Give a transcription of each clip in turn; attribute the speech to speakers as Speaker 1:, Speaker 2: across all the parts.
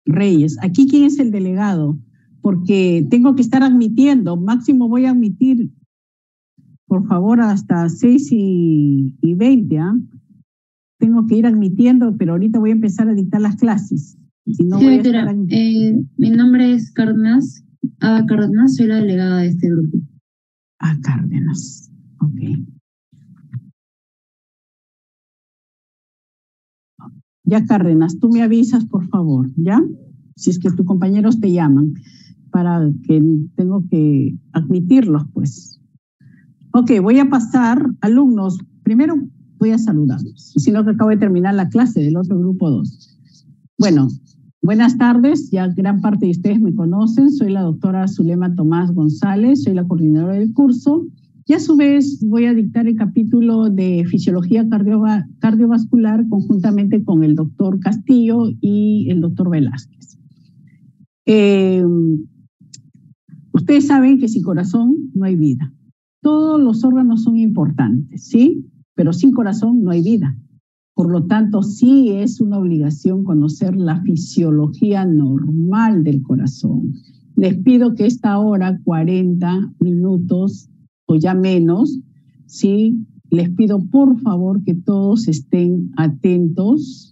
Speaker 1: Reyes. ¿Aquí quién es el delegado? Porque tengo que estar admitiendo. Máximo voy a admitir, por favor, hasta 6:20. Tengo que ir admitiendo, pero ahorita voy a empezar a dictar las clases. Si no,
Speaker 2: sí,
Speaker 1: voy a
Speaker 2: doctora, mi nombre es Cárdenas. Cárdenas, soy la delegada de este grupo.
Speaker 1: Cárdenas. Ok. Ya, Cárdenas, tú me avisas, por favor, ¿ya? Si es que tus compañeros te llaman, para que tengo que admitirlos, pues. Ok, voy a pasar, alumnos, primero voy a saludarlos, sino que acabo de terminar la clase del otro grupo 2. Bueno, buenas tardes, ya gran parte de ustedes me conocen, soy la doctora Zulema Tomás González, soy la coordinadora del curso, y a su vez voy a dictar el capítulo de fisiología cardiovascular conjuntamente con el doctor Castillo y el doctor Velázquez. Ustedes saben que sin corazón no hay vida. Todos los órganos son importantes, ¿sí? Pero sin corazón no hay vida. Por lo tanto, sí es una obligación conocer la fisiología normal del corazón. Les pido que esta hora, 40 minutos o ya menos, ¿sí? Les pido por favor que todos estén atentos,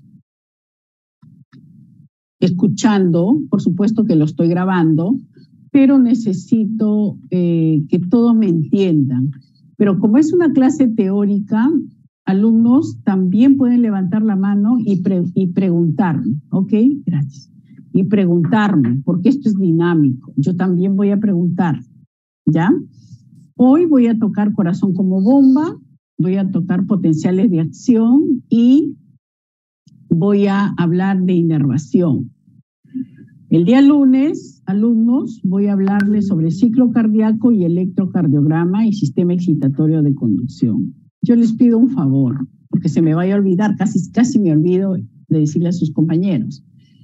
Speaker 1: escuchando, por supuesto que lo estoy grabando, pero necesito que todos me entiendan. Pero como es una clase teórica, alumnos también pueden levantar la mano y preguntarme, ¿ok? Gracias. Y preguntarme, porque esto es dinámico. Yo también voy a preguntar, ¿ya? Hoy voy a tocar corazón como bomba, voy a tocar potenciales de acción y voy a hablar de inervación. El día lunes, alumnos, voy a hablarles sobre ciclo cardíaco y electrocardiograma y sistema excitatorio de conducción. Yo les pido un favor, porque se me vaya a olvidar, casi me olvido de decirle a sus compañeros.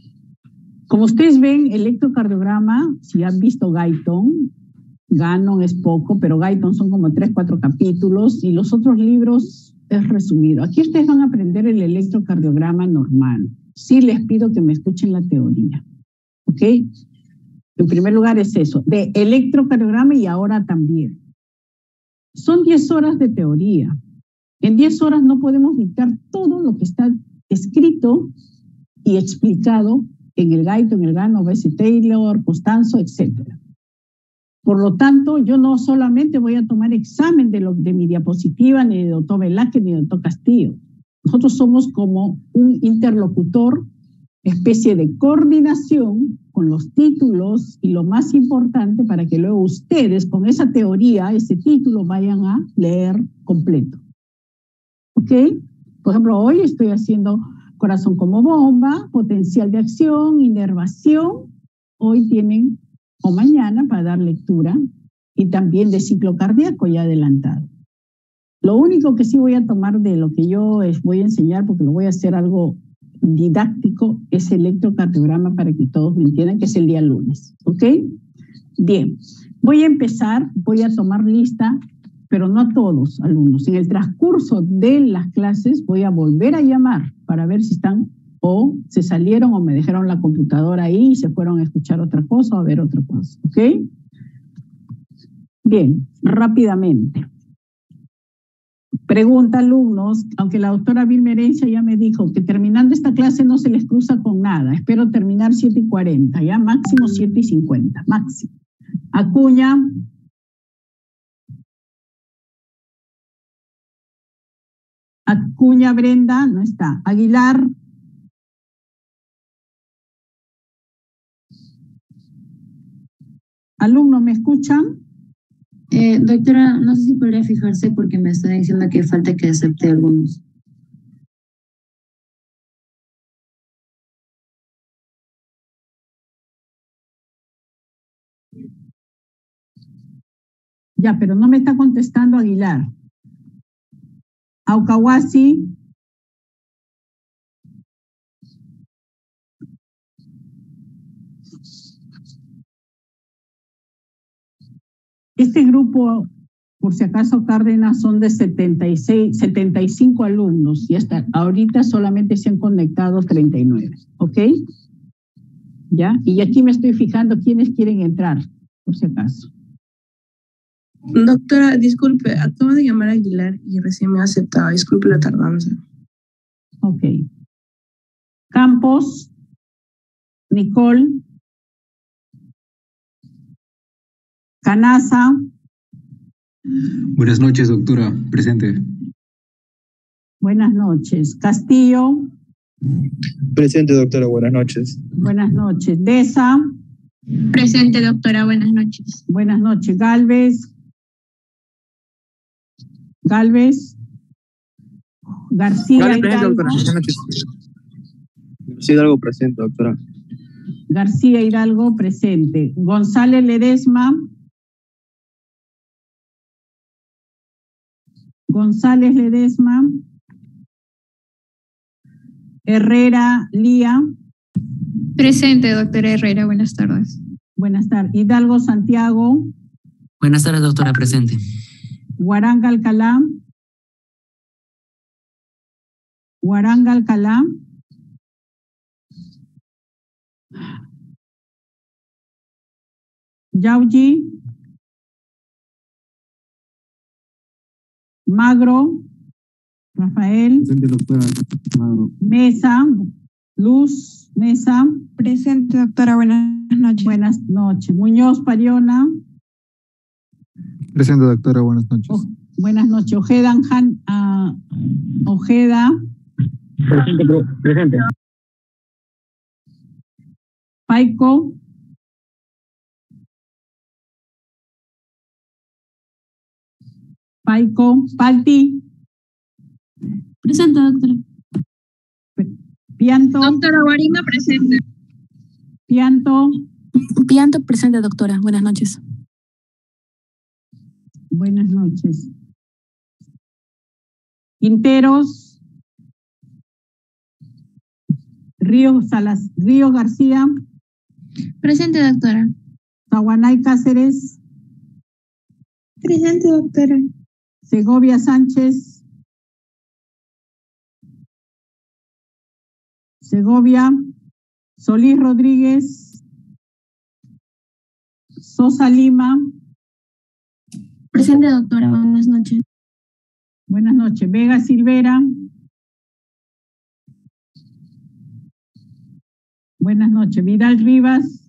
Speaker 1: Como ustedes ven, electrocardiograma, si han visto Guyton, Gannon es poco, pero Guyton son como 3, 4 capítulos y los otros libros es resumido. Aquí ustedes van a aprender el electrocardiograma normal. Sí les pido que me escuchen la teoría. ¿Ok? En primer lugar es eso, de electrocardiograma y ahora también. Son 10 horas de teoría. En 10 horas no podemos dictar todo lo que está escrito y explicado en el Guyton, en el Gannon, B.S. Taylor, Costanzo, etc. Por lo tanto, yo no solamente voy a tomar examen de mi diapositiva, ni de doctor Velázquez, ni de doctor Castillo. Nosotros somos como un interlocutor, especie de coordinación con los títulos y lo más importante para que luego ustedes con esa teoría, ese título vayan a leer completo. ¿Ok? Por ejemplo, hoy estoy haciendo corazón como bomba, potencial de acción, inervación. Hoy tienen, o mañana, para dar lectura y también de ciclo cardíaco ya adelantado. Lo único que sí voy a tomar de lo que yo voy a enseñar, porque lo voy a hacer algo didáctico, es electrocardiograma para que todos me entiendan, que es el día lunes. ¿Ok? Bien, voy a empezar, voy a tomar lista, pero no a todos alumnos. En el transcurso de las clases voy a volver a llamar para ver si están o se salieron o me dejaron la computadora ahí y se fueron a escuchar otra cosa o a ver otra cosa. ¿Ok? Bien, rápidamente. Pregunta, alumnos, aunque la doctora Vilma Herencia ya me dijo que terminando esta clase no se les cruza con nada. Espero terminar 7:40, ya máximo 7:50, máximo. Acuña. Acuña Brenda, no está. Aguilar. Alumnos, ¿me escuchan?
Speaker 2: Doctora, no sé si podría fijarse porque me está diciendo que falta que acepte algunos.
Speaker 1: Ya, pero no me está contestando Aguilar. Aucahuasi. Este grupo, por si acaso Cárdenas, son de 75 alumnos y hasta ahorita solamente se han conectado 39, ¿ok? ¿Ya? Y aquí me estoy fijando quiénes quieren entrar, por si acaso.
Speaker 3: Doctora, disculpe, acabo de llamar a Aguilar y recién me ha aceptado. Disculpe la tardanza.
Speaker 1: Ok. Campos, Nicole, Canaza.
Speaker 4: Buenas noches, doctora. Presente.
Speaker 1: Buenas noches. Castillo.
Speaker 5: Presente, doctora. Buenas noches.
Speaker 1: Buenas noches. Deza.
Speaker 6: Presente, doctora. Buenas noches.
Speaker 1: Buenas noches. Galvez. Galvez. García Hidalgo.
Speaker 5: Buenas noches. García Hidalgo presente, doctora.
Speaker 1: García Hidalgo presente. González Ledesma. González Ledesma. Herrera Lía.
Speaker 6: Presente, doctora Herrera. Buenas tardes.
Speaker 1: Buenas tardes. Hidalgo Santiago.
Speaker 7: Buenas tardes, doctora. Presente.
Speaker 1: Guaranga Alcalá. Guaranga Alcalá. Yauji. Magro. Rafael.
Speaker 5: Presente, doctora.
Speaker 1: Mesa. Luz. Mesa.
Speaker 6: Presente, doctora. Buenas noches.
Speaker 1: Buenas noches. Muñoz Pariona.
Speaker 5: Presente, doctora. Buenas noches.
Speaker 1: Buenas noches. Ojeda Ojeda.
Speaker 5: Presente.
Speaker 1: Paico. Paico. Palti.
Speaker 6: Presente, doctora.
Speaker 1: Pianto.
Speaker 6: Doctora Guarina, presente.
Speaker 1: Pianto.
Speaker 8: Pianto, presente, doctora. Buenas noches.
Speaker 1: Buenas noches. Quinteros. Ríos García.
Speaker 6: Presente, doctora.
Speaker 1: Tahuanay Cáceres.
Speaker 6: Presente, doctora.
Speaker 1: Segovia Sánchez. Segovia. Solís Rodríguez. Sosa Lima.
Speaker 6: Presente, doctora. Buenas noches.
Speaker 1: Buenas noches. Vega Silvera. Buenas noches. Vidal Rivas.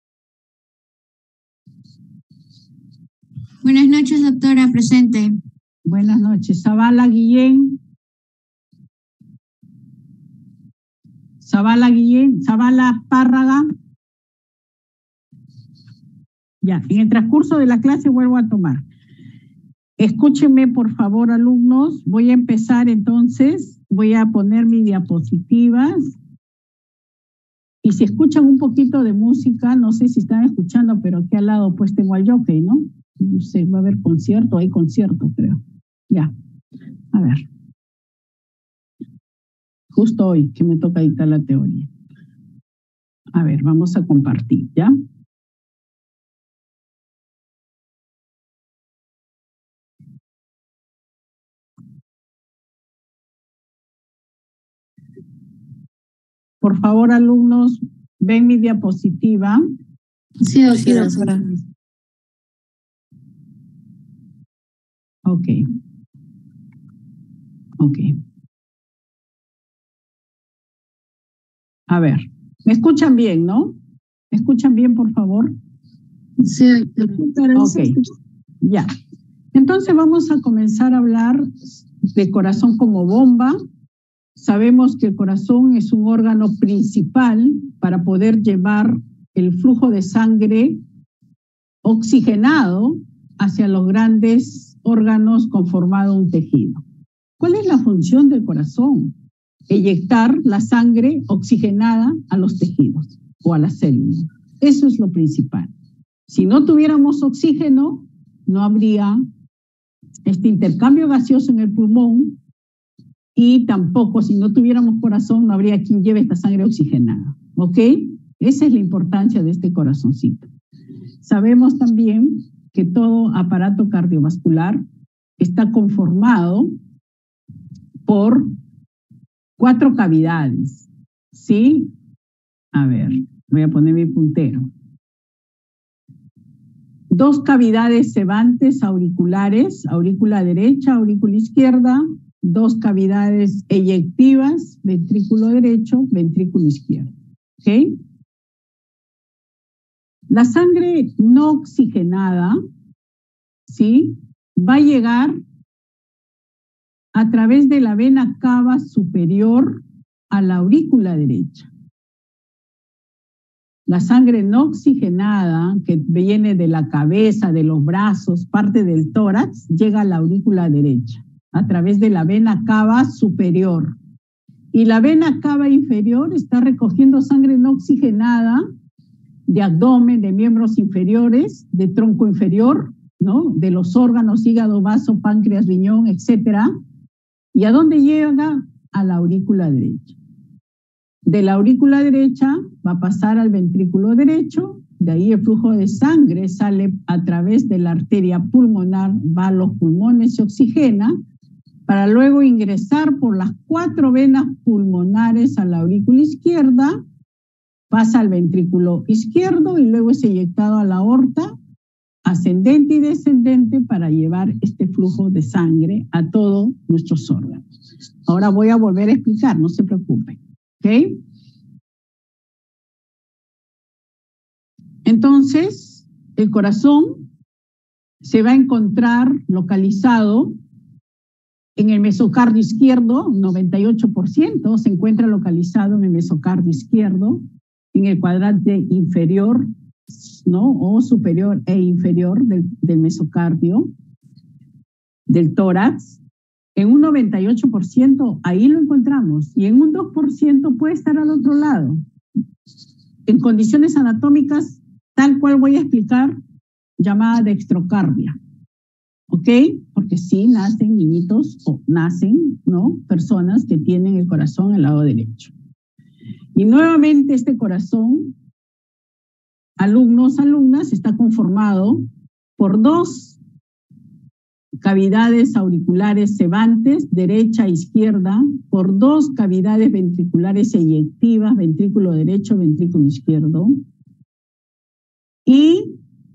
Speaker 6: Buenas noches, doctora. Presente.
Speaker 1: Buenas noches. Zavala Guillén. Zavala Guillén. Zavala Párraga. Ya, en el transcurso de la clase vuelvo a tomar. Escúchenme, por favor, alumnos. Voy a empezar entonces. Voy a poner mis diapositivas. Y si escuchan un poquito de música, no sé si están escuchando, pero aquí al lado pues tengo al jockey, ¿no? No sé, va a haber concierto, hay concierto, creo. Ya, a ver. Justo hoy que me toca dictar la teoría. A ver, vamos a compartir, ¿ya? Por favor, alumnos, ven mi diapositiva.
Speaker 2: Sí, doctora.
Speaker 1: Ok. Ok. A ver, ¿me escuchan bien, no? ¿Me escuchan bien, por favor?
Speaker 2: Sí, doctora.
Speaker 1: Ok, ya. Entonces vamos a comenzar a hablar de corazón como bomba. Sabemos que el corazón es un órgano principal para poder llevar el flujo de sangre oxigenado hacia los grandes órganos conformando un tejido. ¿Cuál es la función del corazón? Eyectar la sangre oxigenada a los tejidos o a las células. Eso es lo principal. Si no tuviéramos oxígeno, no habría este intercambio gaseoso en el pulmón y tampoco, si no tuviéramos corazón, no habría quien lleve esta sangre oxigenada. ¿Ok? Esa es la importancia de este corazoncito. Sabemos también que todo aparato cardiovascular está conformado por 4 cavidades, ¿sí? A ver, Voy a poner mi puntero. 2 cavidades cebantes auriculares, aurícula derecha, aurícula izquierda, 2 cavidades eyectivas, ventrículo derecho, ventrículo izquierdo. ¿Ok? La sangre no oxigenada, ¿sí?, va a llegar a través de la vena cava superior a la aurícula derecha. La sangre no oxigenada que viene de la cabeza, de los brazos, parte del tórax, llega a la aurícula derecha a través de la vena cava superior. Y la vena cava inferior está recogiendo sangre no oxigenada de abdomen, de miembros inferiores, de tronco inferior, ¿no?, de los órganos, hígado, vaso, páncreas, riñón, etcétera. ¿Y a dónde llega? A la aurícula derecha. De la aurícula derecha va a pasar al ventrículo derecho, de ahí el flujo de sangre sale a través de la arteria pulmonar, va a los pulmones, se oxigena, para luego ingresar por las 4 venas pulmonares a la aurícula izquierda, pasa al ventrículo izquierdo y luego es eyectado a la aorta, ascendente y descendente, para llevar este flujo de sangre a todos nuestros órganos. Ahora voy a volver a explicar, no se preocupen. ¿Ok? Entonces, el corazón se va a encontrar localizado en el mesocardio izquierdo, 98% se encuentra localizado en el mesocardio izquierdo, en el cuadrante inferior, ¿no?, o superior e inferior del mesocardio, del tórax. En un 98% ahí lo encontramos y en un 2% puede estar al otro lado. En condiciones anatómicas, tal cual voy a explicar, llamada dextrocardia. ¿Ok? Porque sí nacen niñitos o nacen, ¿no?, personas que tienen el corazón al lado derecho. Y nuevamente este corazón, alumnos, alumnas, está conformado por 2 cavidades auriculares cebantes, derecha e izquierda, por 2 cavidades ventriculares eyectivas, ventrículo derecho, ventrículo izquierdo. Y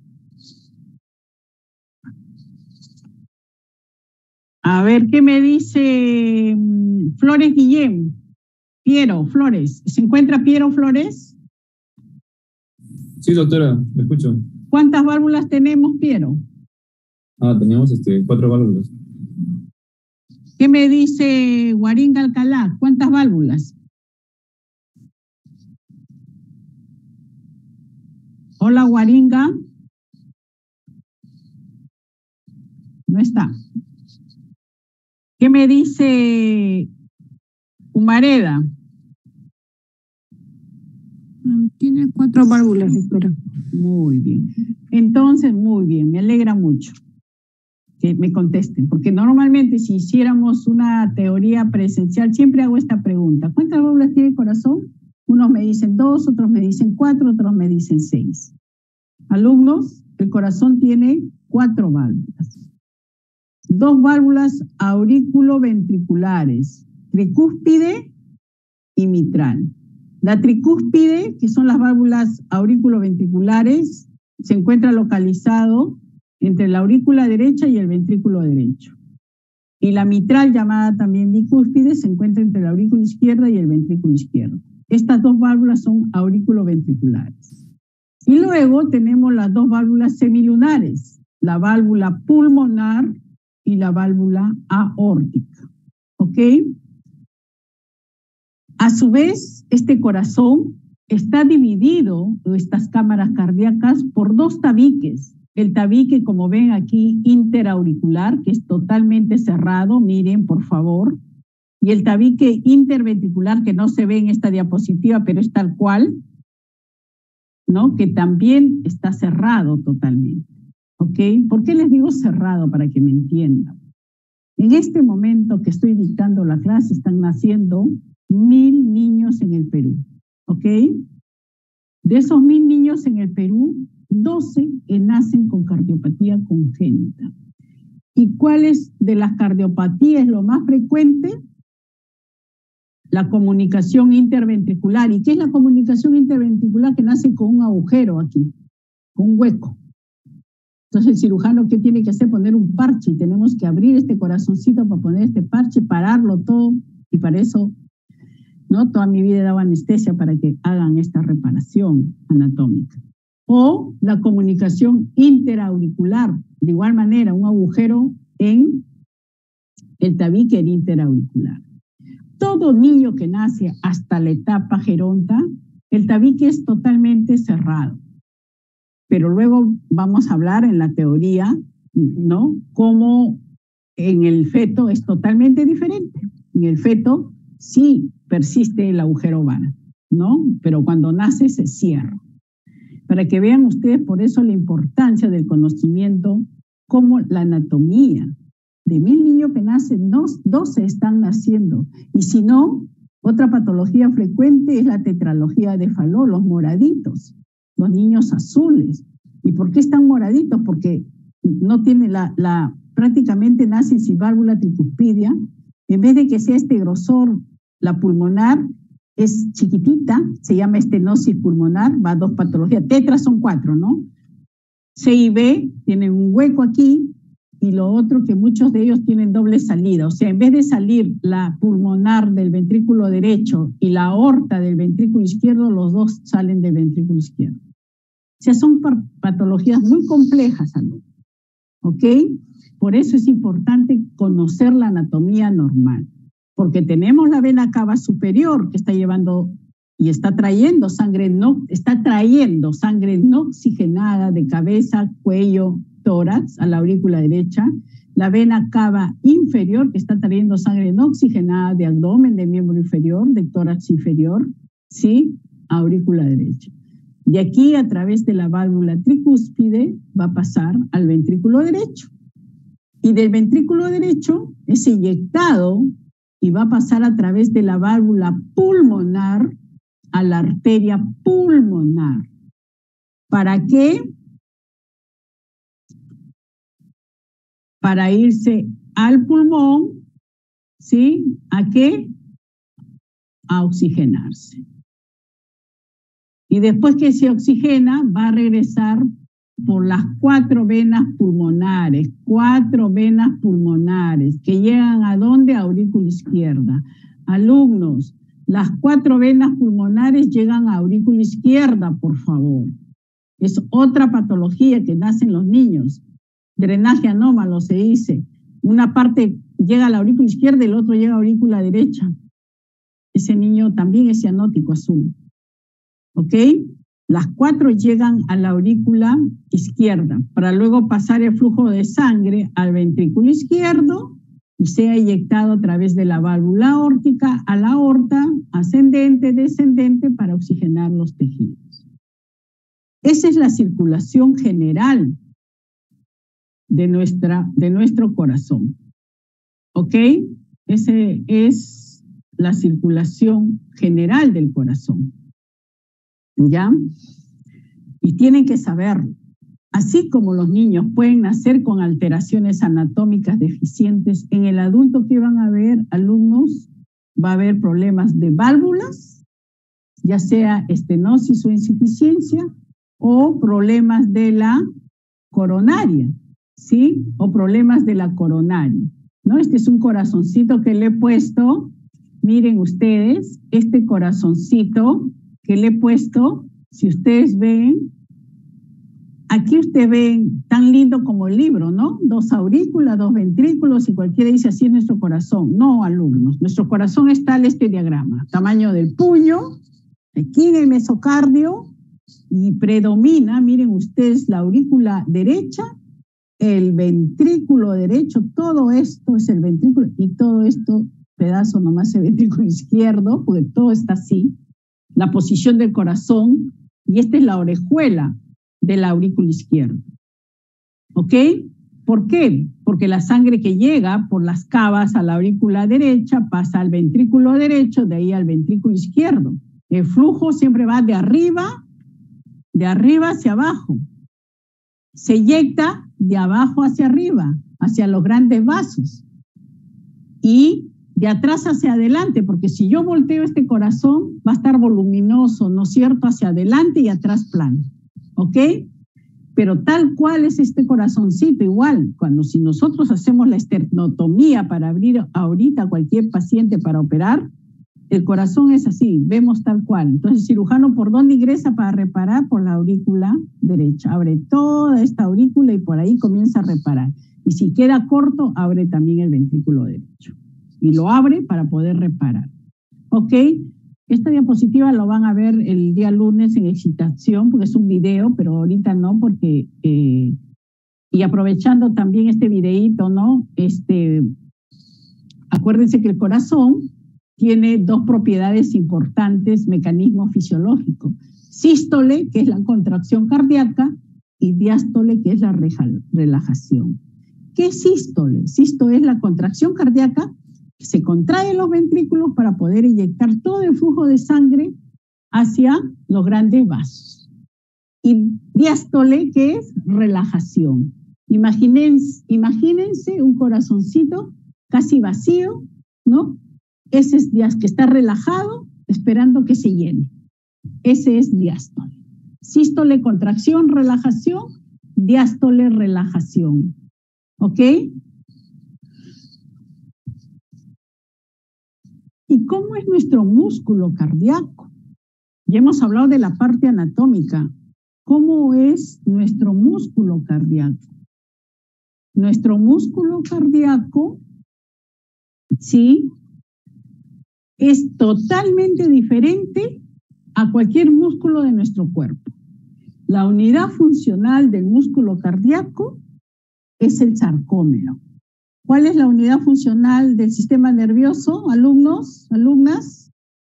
Speaker 1: a ver, ¿qué me dice Flores Guillem? Piero Flores. ¿Se encuentra Piero Flores?
Speaker 9: Sí, doctora, me escucho.
Speaker 1: ¿Cuántas válvulas tenemos, Piero?
Speaker 9: Tenemos 4 válvulas.
Speaker 1: ¿Qué me dice Guaringa Alcalá? ¿Cuántas válvulas? Hola, Guaringa. No está. ¿Qué me dice Humareda?
Speaker 8: Tiene 4 válvulas, doctora.
Speaker 1: Muy bien. Entonces, muy bien, me alegra mucho que me contesten, porque normalmente si hiciéramos una teoría presencial, siempre hago esta pregunta: ¿cuántas válvulas tiene el corazón? Unos me dicen 2, otros me dicen 4, otros me dicen 6. Alumnos, el corazón tiene 4 válvulas. 2 válvulas aurículo-ventriculares, tricúspide y mitral. La tricúspide, que son las válvulas aurículo-ventriculares, se encuentra localizado entre la aurícula derecha y el ventrículo derecho. Y la mitral, llamada también bicúspide, se encuentra entre la aurícula izquierda y el ventrículo izquierdo. Estas 2 válvulas son aurículo-ventriculares. Y luego tenemos las 2 válvulas semilunares, la válvula pulmonar y la válvula aórtica. ¿Ok? A su vez, este corazón está dividido, estas cámaras cardíacas, por 2 tabiques. El tabique, como ven aquí, interauricular, que es totalmente cerrado, miren por favor, y el tabique interventricular, que no se ve en esta diapositiva, pero es tal cual, ¿no?, que también está cerrado totalmente. ¿Ok? ¿Por qué les digo cerrado? Para que me entiendan. En este momento que estoy dictando la clase, están naciendo 1000 niños en el Perú. ¿Ok? De esos 1000 niños en el Perú, 12 nacen con cardiopatía congénita. ¿Y cuál es de las cardiopatías lo más frecuente? la comunicación interventricular. ¿Y qué es la comunicación interventricular? Que nace con un agujero aquí, con un hueco. Entonces el cirujano, ¿qué tiene que hacer? Poner un parche, y tenemos que abrir este corazoncito para poner este parche, pararlo todo, y para eso, ¿no? Toda mi vida he dado anestesia para que hagan esta reparación anatómica. O la comunicación interauricular, de igual manera, un agujero en el tabique interauricular. Todo niño que nace hasta la etapa geronta, el tabique es totalmente cerrado. Pero luego vamos a hablar en la teoría, ¿no? Cómo en el feto es totalmente diferente. En el feto sí persiste el agujero oval, ¿no? Pero cuando nace se cierra. Para que vean ustedes por eso la importancia del conocimiento, como la anatomía. De 1000 niños que nacen, 12 están naciendo. Y si no, otra patología frecuente es la tetralogía de Fallot, los moraditos, los niños azules. ¿Y por qué están moraditos? Porque no tiene prácticamente nacen sin válvula tricuspidia. En vez de que sea este grosor, la pulmonar es chiquitita, se llama estenosis pulmonar, va a 2 patologías. Tetras son 4, ¿no? C y B tienen un hueco aquí, y lo otro que muchos de ellos tienen doble salida. O sea, en vez de salir la pulmonar del ventrículo derecho y la aorta del ventrículo izquierdo, los dos salen del ventrículo izquierdo. O sea, son patologías muy complejas, ¿no? ¿Ok? Por eso es importante conocer la anatomía normal, porque tenemos la vena cava superior que está llevando y está trayendo sangre no oxigenada de cabeza, cuello, tórax a la aurícula derecha, la vena cava inferior que está trayendo sangre no oxigenada de abdomen, de miembro inferior, de tórax inferior, ¿sí? A aurícula derecha. De aquí, a través de la válvula tricúspide, va a pasar al ventrículo derecho. Y del ventrículo derecho es inyectado y va a pasar a través de la válvula pulmonar a la arteria pulmonar. ¿Para qué? Para irse al pulmón, ¿sí? ¿A qué? A oxigenarse. Y después que se oxigena, va a regresar por las 4 venas pulmonares, 4 venas pulmonares, que llegan ¿a dónde? A aurícula izquierda. Alumnos, las 4 venas pulmonares llegan a aurícula izquierda, por favor. Es otra patología que nacen los niños. Drenaje anómalo se dice. Una parte llega a la aurícula izquierda y el otro llega a aurícula derecha. Ese niño también es cianótico azul. ¿Ok? Las 4 llegan a la aurícula izquierda para luego pasar el flujo de sangre al ventrículo izquierdo y sea inyectado a través de la válvula aórtica a la aorta, ascendente, descendente, para oxigenar los tejidos. Esa es la circulación general de nuestro corazón. ¿Ok? Esa es la circulación general del corazón. ¿Ya? Y tienen que saberlo. Así como los niños pueden nacer con alteraciones anatómicas deficientes, en el adulto que van a ver, alumnos, va a haber problemas de válvulas, ya sea estenosis o insuficiencia, o problemas de la coronaria, ¿sí? O problemas de la coronaria, ¿no? Este es un corazoncito que le he puesto. Miren ustedes, este corazoncito que le he puesto, si ustedes ven, aquí ustedes ven tan lindo como el libro, ¿no? 2 aurículas, 2 ventrículos, y cualquiera dice así es nuestro corazón. No, alumnos, nuestro corazón es tal este diagrama, tamaño del puño, aquí en el mesocardio, y predomina, miren ustedes, la aurícula derecha, el ventrículo derecho, todo esto es el ventrículo, y todo esto, pedazo nomás el ventrículo izquierdo, porque todo está así. La posición del corazón, y esta es la orejuela de la aurícula izquierda. ¿Ok? ¿Por qué? Porque la sangre que llega por las cavas a la aurícula derecha pasa al ventrículo derecho, de ahí al ventrículo izquierdo. El flujo siempre va de arriba hacia abajo. Se eyecta de abajo hacia arriba, hacia los grandes vasos. Y de atrás hacia adelante, porque si yo volteo este corazón, va a estar voluminoso, ¿no es cierto?, hacia adelante y atrás plano, ¿ok? Pero tal cual es este corazoncito, igual, si nosotros hacemos la esternotomía para abrir ahorita a cualquier paciente para operar, el corazón es así, vemos tal cual. Entonces el cirujano, ¿por dónde ingresa para reparar? Por la aurícula derecha. Abre toda esta aurícula y por ahí comienza a reparar. Y si queda corto, abre también el ventrículo derecho. Y lo abre para poder reparar. ¿Ok? Esta diapositiva lo van a ver el día lunes en excitación, porque es un video, pero ahorita no, porque... y aprovechando también este videíto, ¿no? Acuérdense que el corazón tiene dos propiedades importantes, mecanismo fisiológico. Sístole, que es la contracción cardíaca, y diástole, que es la relajación. ¿Qué es sístole? Sístole es la contracción cardíaca, que se contraen los ventrículos para poder inyectar todo el flujo de sangre hacia los grandes vasos. Y diástole, que es relajación. Imagínense un corazoncito casi vacío, ¿no? Ese es que está relajado, esperando que se llene. Ese es diástole. Sístole, contracción, relajación. Diástole, relajación. ¿Ok? ¿Y cómo es nuestro músculo cardíaco? Ya hemos hablado de la parte anatómica. ¿Cómo es nuestro músculo cardíaco? Nuestro músculo cardíaco, sí, es totalmente diferente a cualquier músculo de nuestro cuerpo. La unidad funcional del músculo cardíaco es el sarcómero. ¿Cuál es la unidad funcional del sistema nervioso, alumnos, alumnas?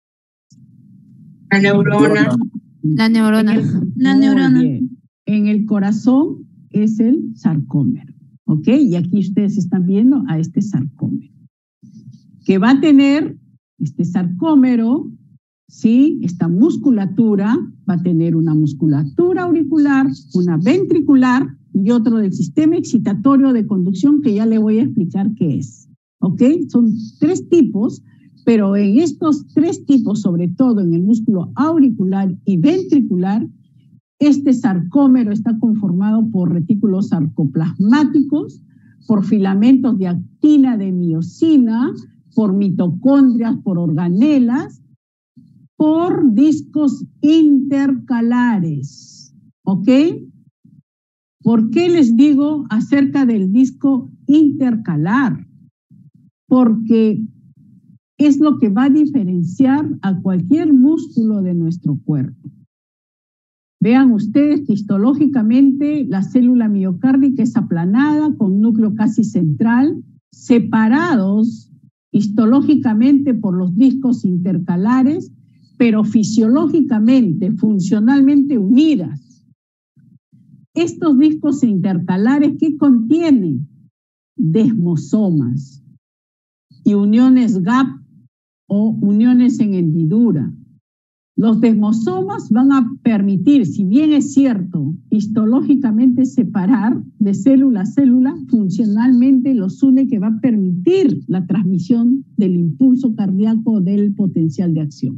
Speaker 3: La neurona.
Speaker 6: La neurona.
Speaker 3: La neurona.
Speaker 1: En el corazón es el sarcómero, ¿ok? Y aquí ustedes están viendo a este sarcómero, que va a tener este sarcómero, ¿sí? Esta musculatura va a tener una musculatura auricular, una ventricular y otro del sistema excitatorio de conducción que ya le voy a explicar qué es. ¿Ok? Son 3 tipos, pero en estos 3 tipos, sobre todo en el músculo auricular y ventricular, este sarcómero está conformado por retículos sarcoplasmáticos, por filamentos de actina, de miosina, por mitocondrias, por organelas, por discos intercalares. ¿Ok? ¿Por qué les digo acerca del disco intercalar? Porque es lo que va a diferenciar a cualquier músculo de nuestro cuerpo. Vean ustedes que histológicamente la célula miocárdica es aplanada con núcleo casi central, separados histológicamente por los discos intercalares, pero fisiológicamente, funcionalmente unidas. Estos discos intercalares, ¿qué contienen? Desmosomas y uniones gap o uniones en hendidura. Los desmosomas van a permitir, si bien es cierto, histológicamente separar de célula a célula, funcionalmente los une, que va a permitir la transmisión del impulso cardíaco del potencial de acción.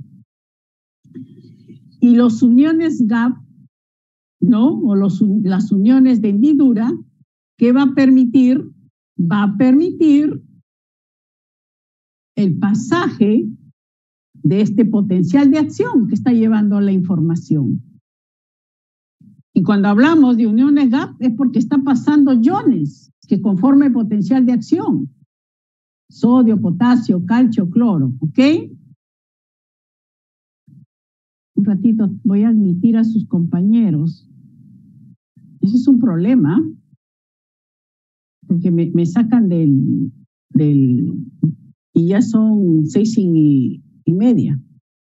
Speaker 1: Y los uniones gap, ¿no? O las uniones de hendidura, ¿qué va a permitir? Va a permitir el pasaje de este potencial de acción que está llevando la información. Y cuando hablamos de uniones gap es porque está pasando iones que conforman el potencial de acción. Sodio, potasio, calcio, cloro, ¿ok? Un ratito voy a admitir a sus compañeros. Ese es un problema, porque me sacan del y ya son 6:30.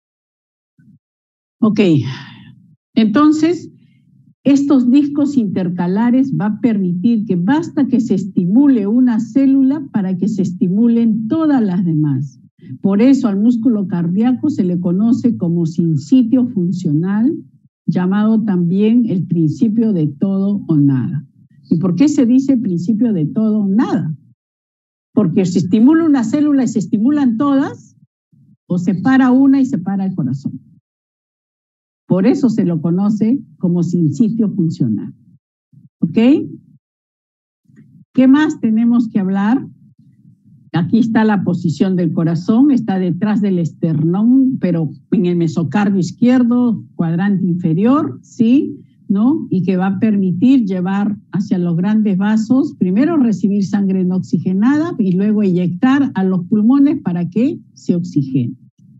Speaker 1: Ok, entonces estos discos intercalares va a permitir que basta que se estimule una célula para que se estimulen todas las demás. Por eso al músculo cardíaco se le conoce como sinsitio funcional, llamado también el principio de todo o nada. ¿Y por qué se dice principio de todo o nada? Porque se estimula una célula y se estimulan todas, o se para una y se para el corazón. Por eso se lo conoce como sin sitio funcional. ¿Ok? ¿Qué más tenemos que hablar? Aquí está la posición del corazón, está detrás del esternón, pero en el mesocardio izquierdo, cuadrante inferior, ¿sí? ¿No? Y que va a permitir llevar hacia los grandes vasos, primero recibir sangre no oxigenada y luego inyectar a los pulmones para que se oxigene.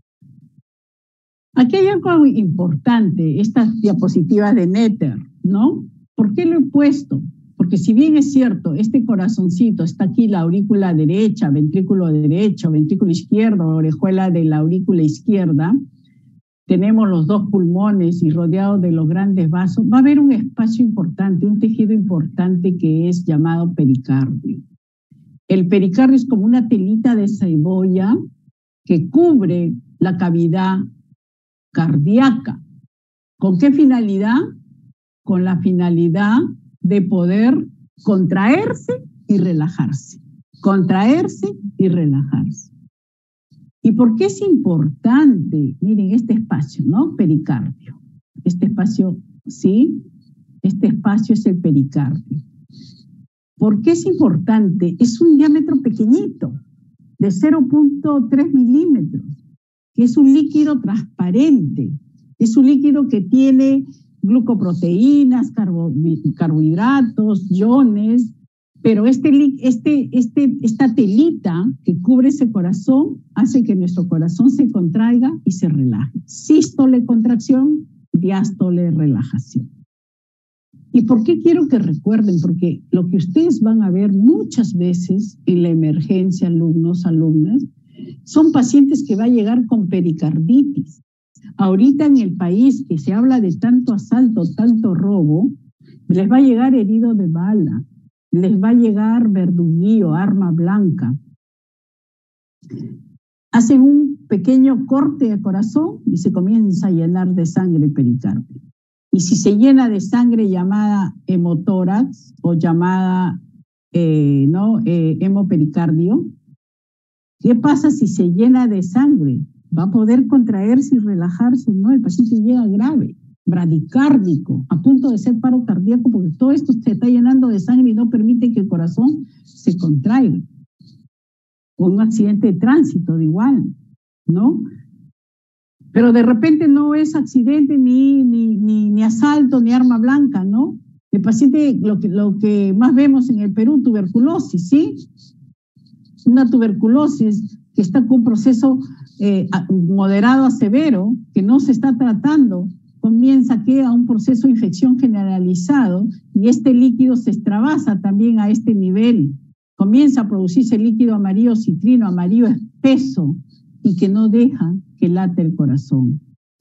Speaker 1: Aquí hay algo importante, estas diapositivas de Netter, ¿no? ¿Por qué lo he puesto? Porque si bien es cierto, este corazoncito está aquí, la aurícula derecha, ventrículo izquierdo, orejuela de la aurícula izquierda, tenemos los dos pulmones y rodeados de los grandes vasos, va a haber un espacio importante, un tejido importante que es llamado pericardio. El pericardio es como una telita de cebolla que cubre la cavidad cardíaca. ¿Con qué finalidad? Con la finalidad de poder contraerse y relajarse. Contraerse y relajarse. ¿Y por qué es importante? Miren, este espacio, ¿no? Pericardio. Este espacio, ¿sí? Este espacio es el pericardio. ¿Por qué es importante? Es un diámetro pequeñito, de 0.3 milímetros, que es un líquido transparente. Es un líquido que tiene glucoproteínas, carbohidratos, iones, pero esta telita que cubre ese corazón hace que nuestro corazón se contraiga y se relaje. Sístole, contracción, diástole, relajación. ¿Y por qué quiero que recuerden? Porque lo que ustedes van a ver muchas veces en la emergencia, alumnos, alumnas, son pacientes que van a llegar con pericarditis. Ahorita en el país que se habla de tanto asalto, tanto robo, les va a llegar herido de bala, les va a llegar verduguío, arma blanca. Hacen un pequeño corte de corazón y se comienza a llenar de sangre el pericardio. Y si se llena de sangre llamada hemotórax o llamada hemopericardio, ¿qué pasa si se llena de sangre? ¿Va a poder contraerse y relajarse? No, el paciente llega grave, bradicárdico, a punto de ser paro cardíaco, porque todo esto se está llenando de sangre y no permite que el corazón se contraiga. O un accidente de tránsito de igual, ¿no? Pero de repente no es accidente ni asalto ni arma blanca, ¿no? El paciente, lo que más vemos en el Perú, tuberculosis, ¿sí? Una tuberculosis que está con un proceso moderado a severo, que no se está tratando, comienza a un proceso de infección generalizado y este líquido se extravasa también a este nivel. Comienza a producirse líquido amarillo citrino, amarillo espeso y que no deja que late el corazón.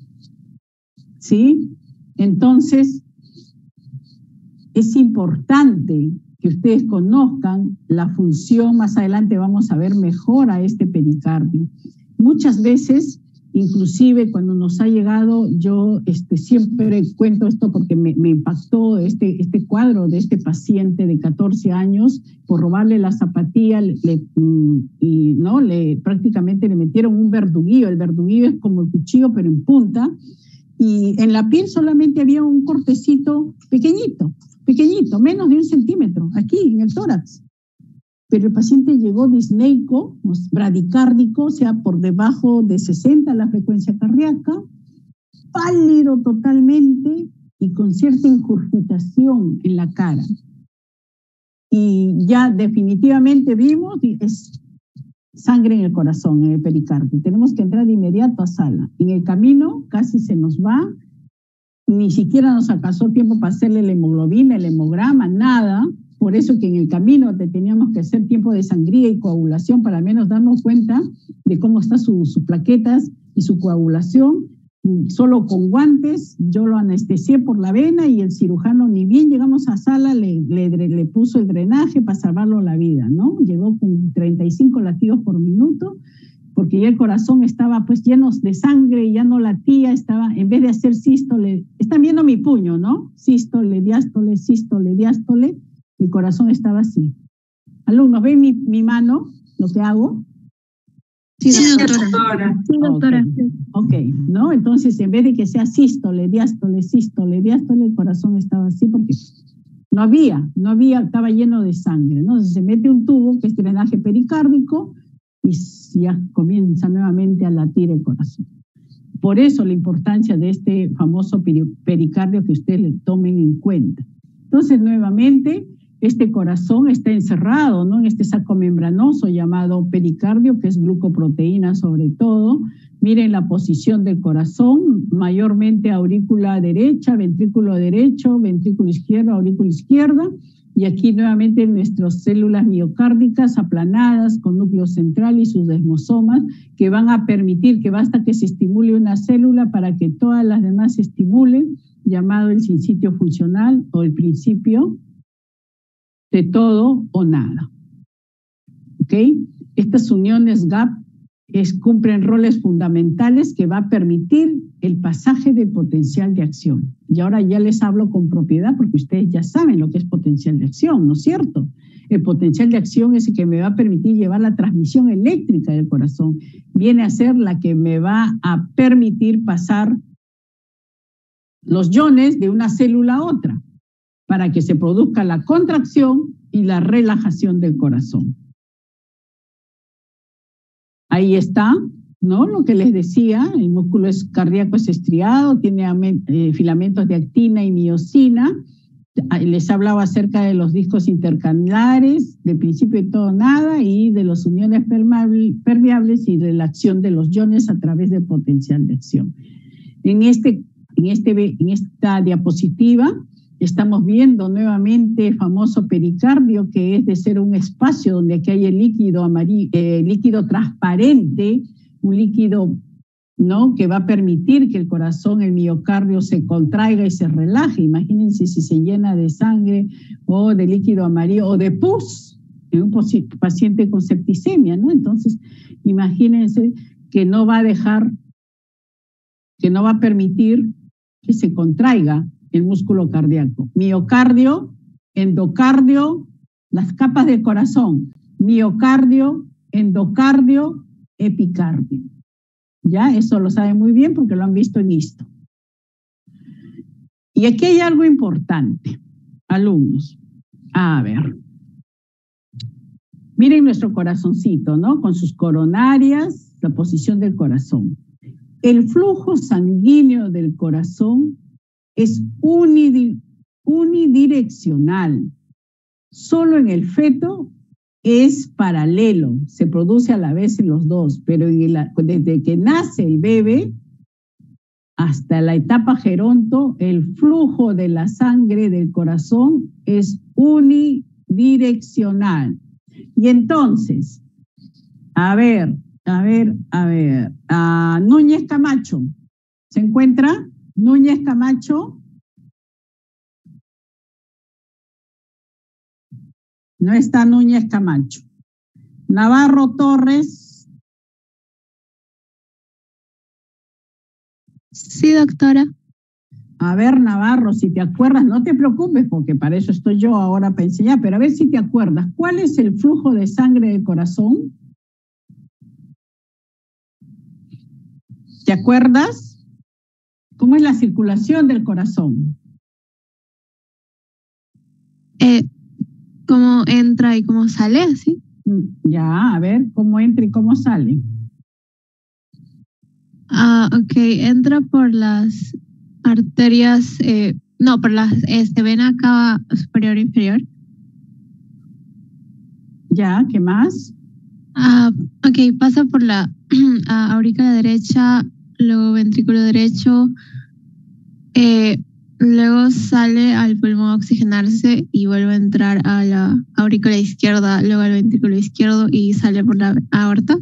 Speaker 1: ¿Sí? Entonces, es importante que ustedes conozcan la función. Más adelante vamos a ver mejor a este pericardio. Muchas veces, inclusive cuando nos ha llegado, yo siempre cuento esto porque me impactó este cuadro de este paciente de 14 años, por robarle la zapatilla, prácticamente le metieron un verduguillo. El verduguillo es como el cuchillo pero en punta, y en la piel solamente había un cortecito pequeñito, menos de 1 centímetro, aquí en el tórax. Pero el paciente llegó disneico, bradicárdico, o sea, por debajo de 60 la frecuencia cardíaca, pálido totalmente y con cierta incurgitación en la cara. Y ya definitivamente vimos, es sangre en el corazón, en el pericardio. Tenemos que entrar de inmediato a sala. En el camino casi se nos va, ni siquiera nos alcanzó tiempo para hacerle la hemoglobina, el hemograma, nada. Por eso que en el camino teníamos que hacer tiempo de sangría y coagulación para al menos darnos cuenta de cómo están sus plaquetas y su coagulación. Solo con guantes, yo lo anestesié por la vena y el cirujano, ni bien llegamos a sala, le puso el drenaje para salvarlo la vida, ¿no? Llegó con 35 latidos por minuto, porque ya el corazón estaba pues lleno de sangre, ya no latía, estaba, en vez de hacer sístole, están viendo mi puño, ¿no? Sístole, diástole, el corazón estaba así. Alumnos, ¿ven mi mano? lo que hago?
Speaker 6: Sí, doctora.
Speaker 8: Sí, doctora.
Speaker 1: Ok, ¿no? Entonces, en vez de que sea sístole, diástole, el corazón estaba así porque no había, estaba lleno de sangre, ¿no? Entonces se mete un tubo, que es drenaje pericárdico, y ya comienza nuevamente a latir el corazón. Por eso la importancia de este famoso pericardio que ustedes le tomen en cuenta. Entonces, nuevamente, este corazón está encerrado, ¿no?, en este saco membranoso llamado pericardio, que es glucoproteína sobre todo. Miren la posición del corazón, mayormente aurícula derecha, ventrículo derecho, ventrículo izquierdo, aurícula izquierda. Y aquí nuevamente nuestras células miocárdicas aplanadas con núcleo central y sus desmosomas, que van a permitir que basta que se estimule una célula para que todas las demás se estimulen, llamado el sinsitio funcional o el principio de todo o nada. ¿Ok? Estas uniones GAP cumplen roles fundamentales que va a permitir el pasaje del potencial de acción. Y ahora ya les hablo con propiedad porque ustedes ya saben lo que es potencial de acción, ¿no es cierto? El potencial de acción es el que me va a permitir llevar la transmisión eléctrica del corazón. Viene a ser la que me va a permitir pasar los iones de una célula a otra para que se produzca la contracción y la relajación del corazón. Ahí está, ¿no? Lo que les decía, el músculo cardíaco es estriado, tiene filamentos de actina y miosina. Les hablaba acerca de los discos intercanalares, del principio de todo nada y de los uniones permeables y de la acción de los iones a través del potencial de acción. En esta diapositiva estamos viendo nuevamente el famoso pericardio, que es de ser un espacio donde aquí hay el líquido líquido transparente, un líquido, ¿no?, que va a permitir que el corazón, el miocardio, se contraiga y se relaje. Imagínense si se llena de sangre o de líquido amarillo o de pus en un paciente con septicemia, ¿no? Entonces, imagínense que no va a permitir que se contraiga el músculo cardíaco. Miocardio, endocardio, las capas del corazón. Miocardio, endocardio, epicardio. Ya, eso lo saben muy bien porque lo han visto en esto. Y aquí hay algo importante, alumnos. A ver. Miren nuestro corazoncito, ¿no? Con sus coronarias, la posición del corazón. El flujo sanguíneo del corazón es unidireccional. Solo en el feto es paralelo, se produce a la vez en los dos, pero desde que nace el bebé hasta la etapa geronto, el flujo de la sangre del corazón es unidireccional. Y entonces, a ver, Núñez Camacho, ¿se encuentra? Núñez Camacho. No está Núñez Camacho. Navarro Torres.
Speaker 6: Sí, doctora.
Speaker 1: A ver, Navarro, si te acuerdas, no te preocupes porque para eso estoy yo ahora para enseñar, pero a ver si te acuerdas. ¿Cuál es el flujo de sangre del corazón? ¿Te acuerdas? ¿Cómo es la circulación del corazón?
Speaker 6: ¿Cómo entra y cómo sale? ¿Así?
Speaker 1: Ya, a ver, ¿cómo entra y cómo sale?
Speaker 6: Ok, entra por las arterias, por las vena cava superior e inferior.
Speaker 1: Ya, ¿qué más?
Speaker 6: Ok, pasa por la aurícula derecha, luego ventrículo derecho, luego sale al pulmón a oxigenarse y vuelve a entrar a la aurícula izquierda, luego al ventrículo izquierdo y sale por la aorta.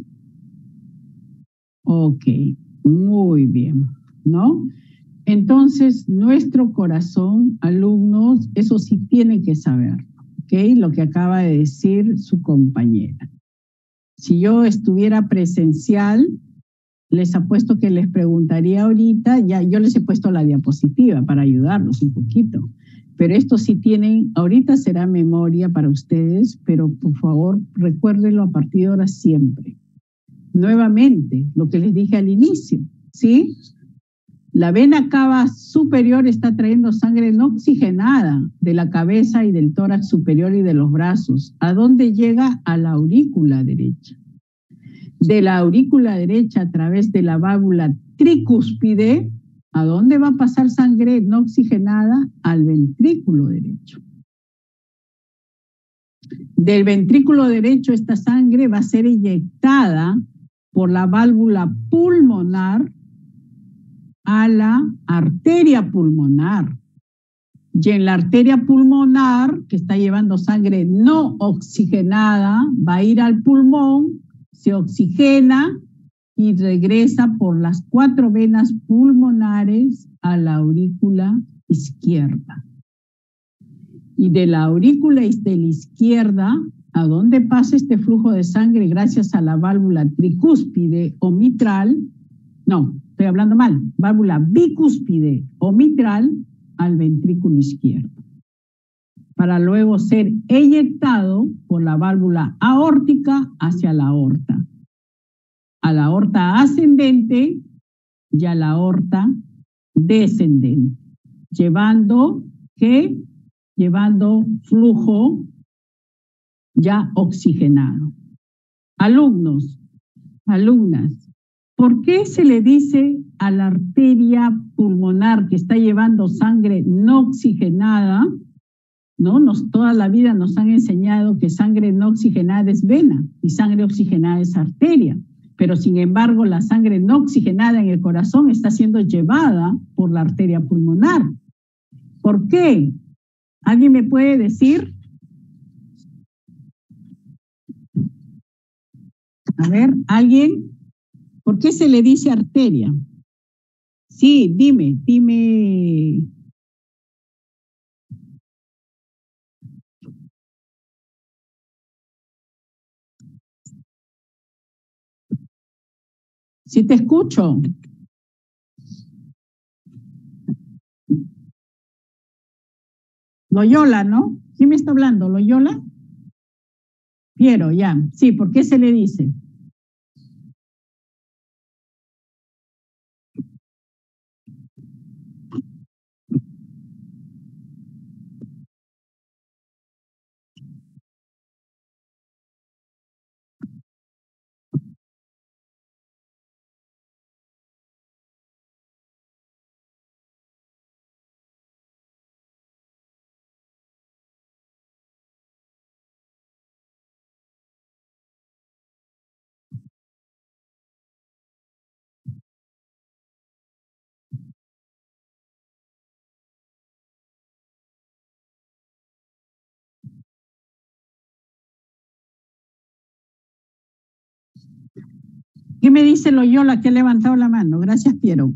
Speaker 6: Ok,
Speaker 1: muy bien, ¿no? Entonces, nuestro corazón, alumnos, eso sí tienen que saber, ¿ok? Lo que acaba de decir su compañera. Si yo estuviera presencial, les apuesto que les preguntaría ahorita, ya yo les he puesto la diapositiva para ayudarlos un poquito, Pero esto sí tienen, ahorita será memoria para ustedes, pero por favor recuérdenlo a partir de ahora siempre. Nuevamente, lo que les dije al inicio, ¿sí? La vena cava superior está trayendo sangre no oxigenada de la cabeza y del tórax superior y de los brazos. ¿A dónde llega? A la aurícula derecha. De la aurícula derecha a través de la válvula tricúspide, ¿a dónde va a pasar sangre no oxigenada? Al ventrículo derecho. Del ventrículo derecho esta sangre va a ser inyectada por la válvula pulmonar a la arteria pulmonar. Y en la arteria pulmonar, que está llevando sangre no oxigenada, va a ir al pulmón, se oxigena y regresa por las 4 venas pulmonares a la aurícula izquierda. Y de la aurícula de la izquierda, ¿a dónde pasa este flujo de sangre gracias a la válvula tricúspide o mitral? No, estoy hablando mal. Válvula bicúspide o mitral al ventrículo izquierdo, para luego ser eyectado por la válvula aórtica hacia la aorta. A la aorta ascendente y a la aorta descendente, llevando flujo ya oxigenado. Alumnos, alumnas, ¿por qué se le dice a la arteria pulmonar que está llevando sangre no oxigenada? ¿No? Toda la vida nos han enseñado que sangre no oxigenada es vena y sangre oxigenada es arteria. Pero sin embargo, la sangre no oxigenada en el corazón está siendo llevada por la arteria pulmonar. ¿Por qué? ¿Alguien me puede decir? A ver, ¿alguien? ¿Por qué se le dice arteria? Sí, dime. Sí te escucho. Loyola, ¿no? ¿Quién me está hablando? ¿Loyola? Piero, ya. Sí, ¿por qué se le dice? ¿Qué me dice Loyola que ha levantado la mano? Gracias, Piero.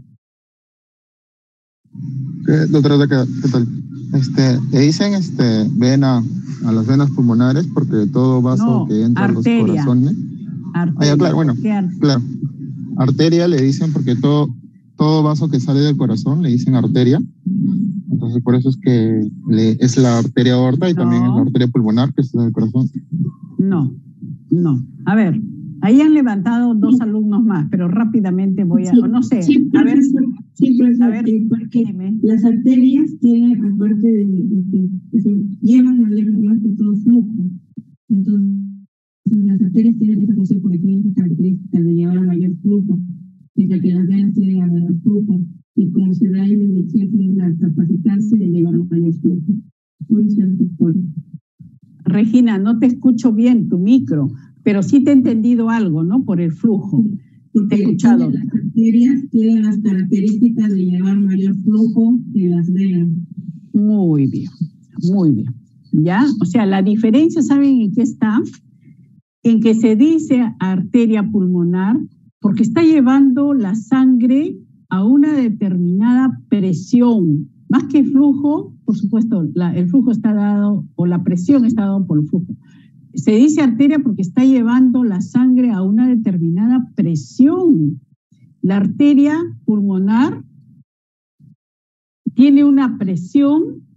Speaker 10: Doctora, ¿qué tal? Le dicen vena a las venas pulmonares porque todo vaso que entra a los corazones.
Speaker 1: Arteria.
Speaker 10: Claro, bueno, claro. Arteria le dicen porque todo vaso que sale del corazón le dicen arteria. Entonces por eso es que es la arteria aorta y también es la arteria pulmonar que está en el corazón.
Speaker 1: No. A ver, ahí han levantado 2 alumnos más, pero rápidamente voy a, no sé,
Speaker 11: sí,
Speaker 1: a ver.
Speaker 11: Sí, profesor, porque las arterias tienen, aparte de llevan más que todo flujo. Entonces, las arterias tienen esa función porque tienen esa característica de llevar a mayor flujo, mientras que las venas tienen a menor flujo. Y como se da en la inyección, tienen la capacitarse de llevar a mayor flujo. Por eso es por...
Speaker 1: Regina, no te escucho bien tu micro, pero sí te he entendido algo, ¿no? Por el flujo. Te he escuchado.
Speaker 11: Las arterias tienen las características de llevar mayor flujo que las venas.
Speaker 1: Muy bien. ¿Ya? O sea, la diferencia, ¿saben en qué está? En que se dice arteria pulmonar porque está llevando la sangre a una determinada presión. Más que flujo, por supuesto, el flujo está dado, o la presión está dado por el flujo. Se dice arteria porque está llevando la sangre a una determinada presión. La arteria pulmonar tiene una presión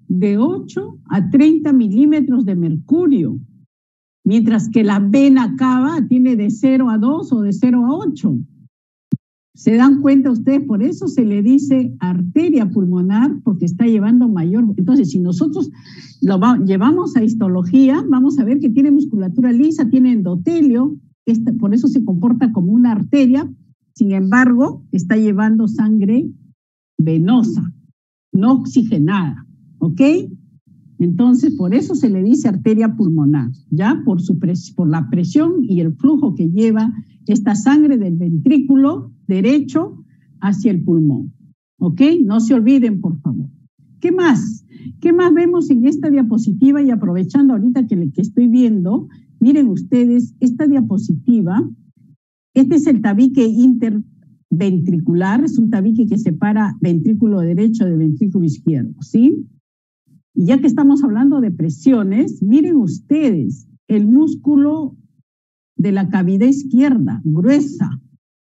Speaker 1: de 8 a 30 milímetros de mercurio, mientras que la vena cava tiene de 0 a 2 o de 0 a 8. ¿Se dan cuenta ustedes? Por eso se le dice arteria pulmonar, porque está llevando mayor. Entonces, si nosotros llevamos a histología, vamos a ver que tiene musculatura lisa, tiene endotelio, por eso se comporta como una arteria. Sin embargo, está llevando sangre venosa, no oxigenada, ¿ok? Entonces, por eso se le dice arteria pulmonar, ¿ya? Por la presión y el flujo que lleva esta sangre del ventrículo derecho hacia el pulmón, ¿ok? No se olviden, por favor. ¿Qué más? ¿Qué más vemos en esta diapositiva? Y aprovechando ahorita que estoy viendo, miren ustedes, esta diapositiva, este es el tabique interventricular, es un tabique que separa ventrículo derecho de ventrículo izquierdo, ¿sí? Y ya que estamos hablando de presiones, miren ustedes, el músculo de la cavidad izquierda, gruesa.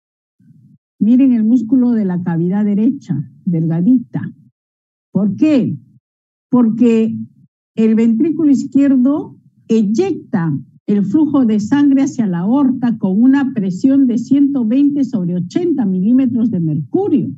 Speaker 1: Miren el músculo de la cavidad derecha, delgadita. ¿Por qué? Porque el ventrículo izquierdo eyecta el flujo de sangre hacia la aorta con una presión de 120 sobre 80 milímetros de mercurio.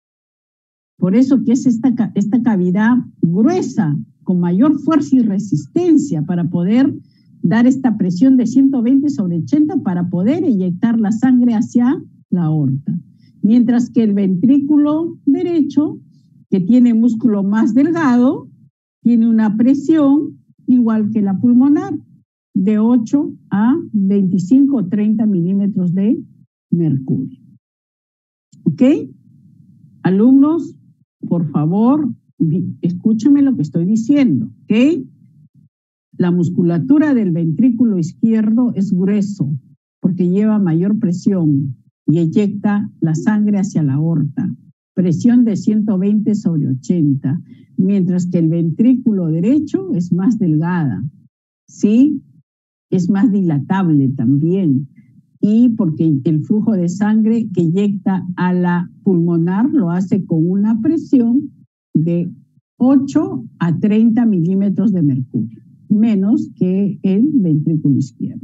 Speaker 1: Por eso que es esta cavidad gruesa, con mayor fuerza y resistencia para poder dar esta presión de 120 sobre 80 para poder eyectar la sangre hacia la aorta. Mientras que el ventrículo derecho, que tiene músculo más delgado, tiene una presión igual que la pulmonar, de 8 a 25 o 30 milímetros de mercurio. ¿Ok? Alumnos, por favor, escúchenme lo que estoy diciendo, ¿ok? La musculatura del ventrículo izquierdo es grueso porque lleva mayor presión y eyecta la sangre hacia la aorta, presión de 120 sobre 80, mientras que el ventrículo derecho es más delgada, ¿sí? Es más dilatable también, y porque el flujo de sangre que eyecta a la pulmonar lo hace con una presión de 8 a 30 milímetros de mercurio, menos que el ventrículo izquierdo.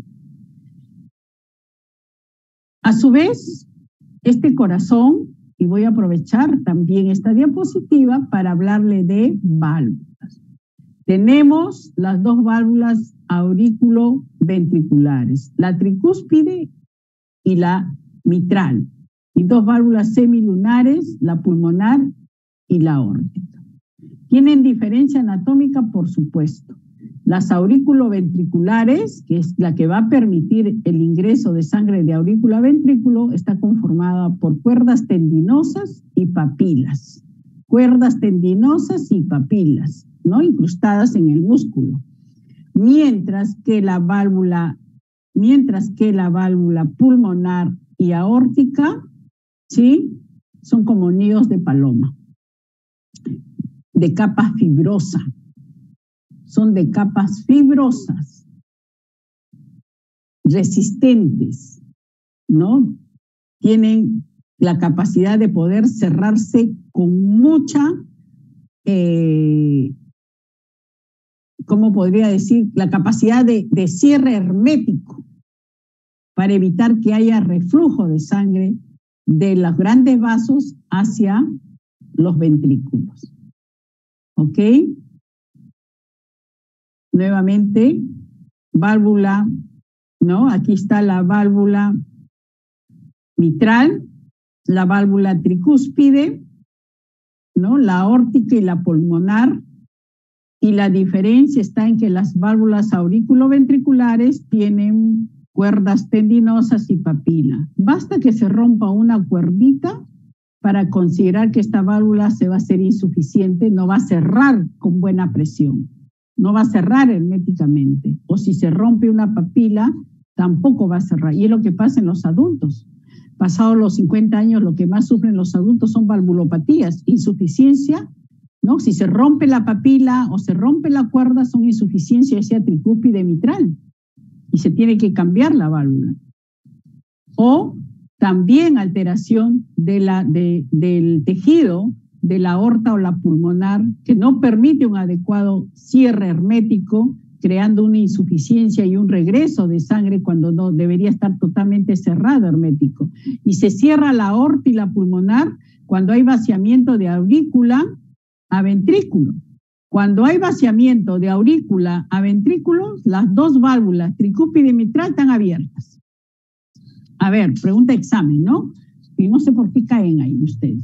Speaker 1: A su vez, este corazón, y voy a aprovechar también esta diapositiva para hablarle de válvulas. Tenemos las dos válvulas auriculoventriculares, la tricúspide y la mitral, y dos válvulas semilunares, la pulmonar y la aórtica. ¿Tienen diferencia anatómica? Por supuesto. Las auriculoventriculares, que es la que va a permitir el ingreso de sangre de aurícula a ventrículo, está conformada por cuerdas tendinosas y papilas. Cuerdas tendinosas y papilas, ¿no? Incrustadas en el músculo. Mientras que la válvula pulmonar y aórtica, ¿sí? Son como nidos de paloma, de capa fibrosa. Son de capas fibrosas, resistentes, ¿no? Tienen la capacidad de poder cerrarse con mucha, ¿cómo podría decir? La capacidad de cierre hermético para evitar que haya reflujo de sangre de los grandes vasos hacia los ventrículos. ¿Ok? Nuevamente, válvula, ¿no? Aquí está la válvula mitral, la válvula tricúspide, ¿no? La aórtica y la pulmonar. Y la diferencia está en que las válvulas auriculoventriculares tienen cuerdas tendinosas y papila. Basta que se rompa una cuerdita para considerar que esta válvula se va a hacer insuficiente, no va a cerrar con buena presión. No va a cerrar herméticamente, o si se rompe una papila, tampoco va a cerrar. Y es lo que pasa en los adultos. Pasados los 50 años, lo que más sufren los adultos son valvulopatías, insuficiencia, ¿no? Si se rompe la papila o se rompe la cuerda, son insuficiencia, ya sea tricúspide mitral, y se tiene que cambiar la válvula. O también alteración del tejido de la aorta o la pulmonar que no permite un adecuado cierre hermético, creando una insuficiencia y un regreso de sangre cuando no debería estar totalmente cerrado hermético. Y se cierra la aorta y la pulmonar cuando hay vaciamiento de aurícula a ventrículo. Cuando hay vaciamiento de aurícula a ventrículo, las dos válvulas, tricúspide y mitral, están abiertas. A ver, pregunta examen, ¿no? Y no sé por qué caen ahí ustedes.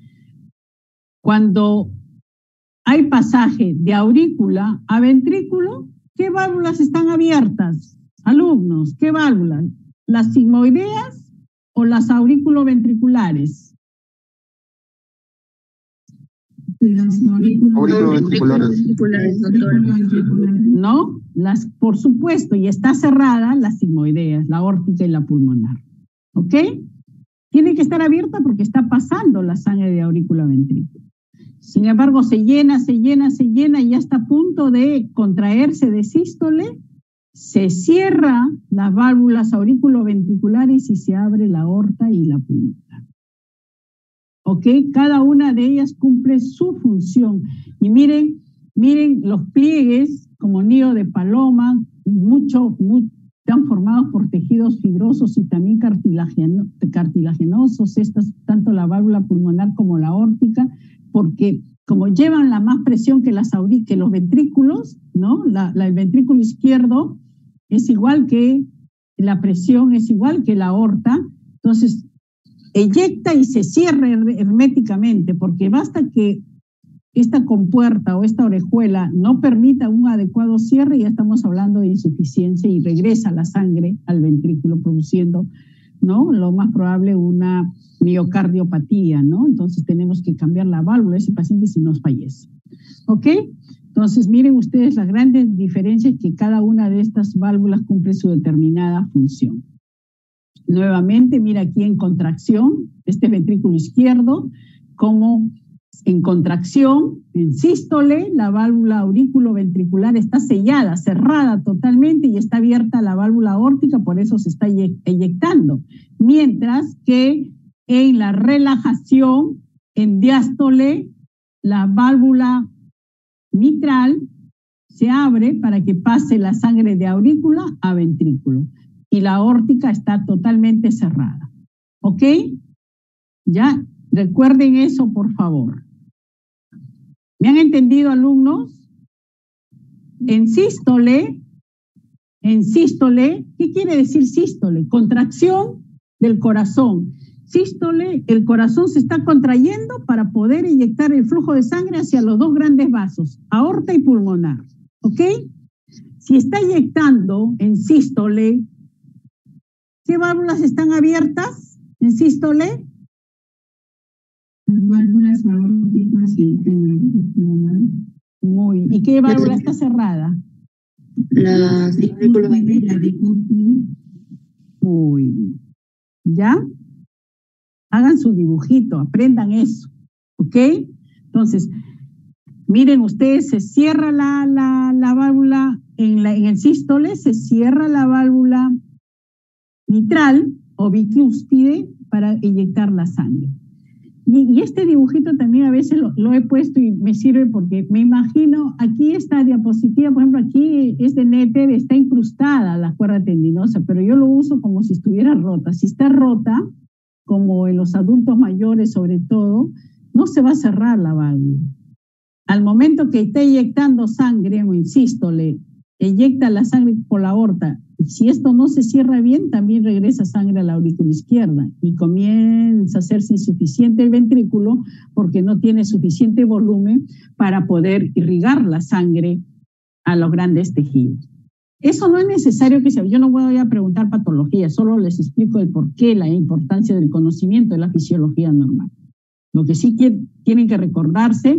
Speaker 1: Cuando hay pasaje de aurícula a ventrículo, ¿qué válvulas están abiertas? Alumnos, ¿qué válvulas? ¿Las sigmoideas o las auriculoventriculares?
Speaker 11: Las
Speaker 10: auriculoventriculares.
Speaker 1: No, por supuesto, y está cerrada las sigmoideas, la aórtica y la pulmonar. ¿Ok? Tiene que estar abierta porque está pasando la sangre de aurícula a ventrículo. Sin embargo, se llena y ya está a punto de contraerse de sístole, se cierra las válvulas auriculoventriculares y se abre la aorta y la pulmonar. ¿Ok? Cada una de ellas cumple su función. Y miren los pliegues como nido de paloma, están formados por tejidos fibrosos y también cartilaginosos, tanto la válvula pulmonar como la aórtica, porque como llevan la más presión que los ventrículos, ¿no? El ventrículo izquierdo es igual que la presión, es igual que la aorta, entonces eyecta y se cierra herméticamente, porque basta que esta compuerta o esta orejuela no permita un adecuado cierre y ya estamos hablando de insuficiencia y regresa la sangre al ventrículo produciendo, ¿no? Lo más probable una miocardiopatía, ¿no? Entonces tenemos que cambiar la válvula, ese paciente si no fallece. ¿Ok? Entonces miren ustedes las grandes diferencias que cada una de estas válvulas cumple su determinada función. Nuevamente, mira aquí en contracción, este ventrículo izquierdo, como en contracción, en sístole, la válvula auriculoventricular está sellada, cerrada totalmente y está abierta la válvula aórtica, por eso se está eyectando. Mientras que en la relajación, en diástole, la válvula mitral se abre para que pase la sangre de aurícula a ventrículo y la aórtica está totalmente cerrada. ¿Ok? Ya, recuerden eso, por favor. ¿Me han entendido, alumnos? En sístole, ¿qué quiere decir sístole? Contracción del corazón. Sístole, el corazón se está contrayendo para poder inyectar el flujo de sangre hacia los dos grandes vasos, aorta y pulmonar. ¿Ok? Si está inyectando en sístole, ¿qué válvulas están abiertas en sístole?
Speaker 11: Las válvulas aórticas y pulmonar.
Speaker 1: ¿Y qué válvula está cerrada?
Speaker 2: La
Speaker 1: Muy bien. ¿Ya? Hagan su dibujito, aprendan eso. ¿Ok? Entonces, miren ustedes, se cierra la válvula en el sístole, se cierra la válvula mitral o bicúspide para inyectar la sangre. Y este dibujito también a veces lo he puesto y me sirve porque me imagino, aquí esta diapositiva, por ejemplo, aquí es de Netter, está incrustada la cuerda tendinosa, pero yo lo uso como si estuviera rota. Si está rota, como en los adultos mayores sobre todo, no se va a cerrar la válvula. Al momento que está inyectando sangre, o insístole, eyecta la sangre por la aorta. Si esto no se cierra bien, también regresa sangre a la aurícula izquierda y comienza a hacerse insuficiente el ventrículo porque no tiene suficiente volumen para poder irrigar la sangre a los grandes tejidos. Eso no es necesario que sea. Yo no voy a preguntar patología, solo les explico el porqué, la importancia del conocimiento de la fisiología normal. Lo que sí tienen que recordarse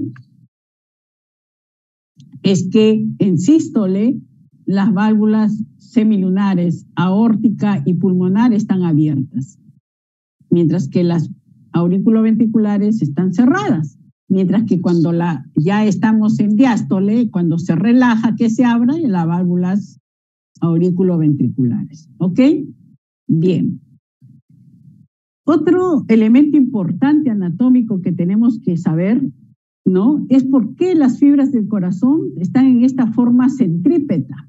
Speaker 1: es que en sístole las válvulas semilunares, aórtica y pulmonar están abiertas, mientras que las auriculoventriculares están cerradas, mientras que cuando ya estamos en diástole, cuando se relaja que se abran las válvulas auriculoventriculares. ¿Ok? Bien. Otro elemento importante anatómico que tenemos que saber, ¿no? Es por qué las fibras del corazón están en esta forma centrípeta,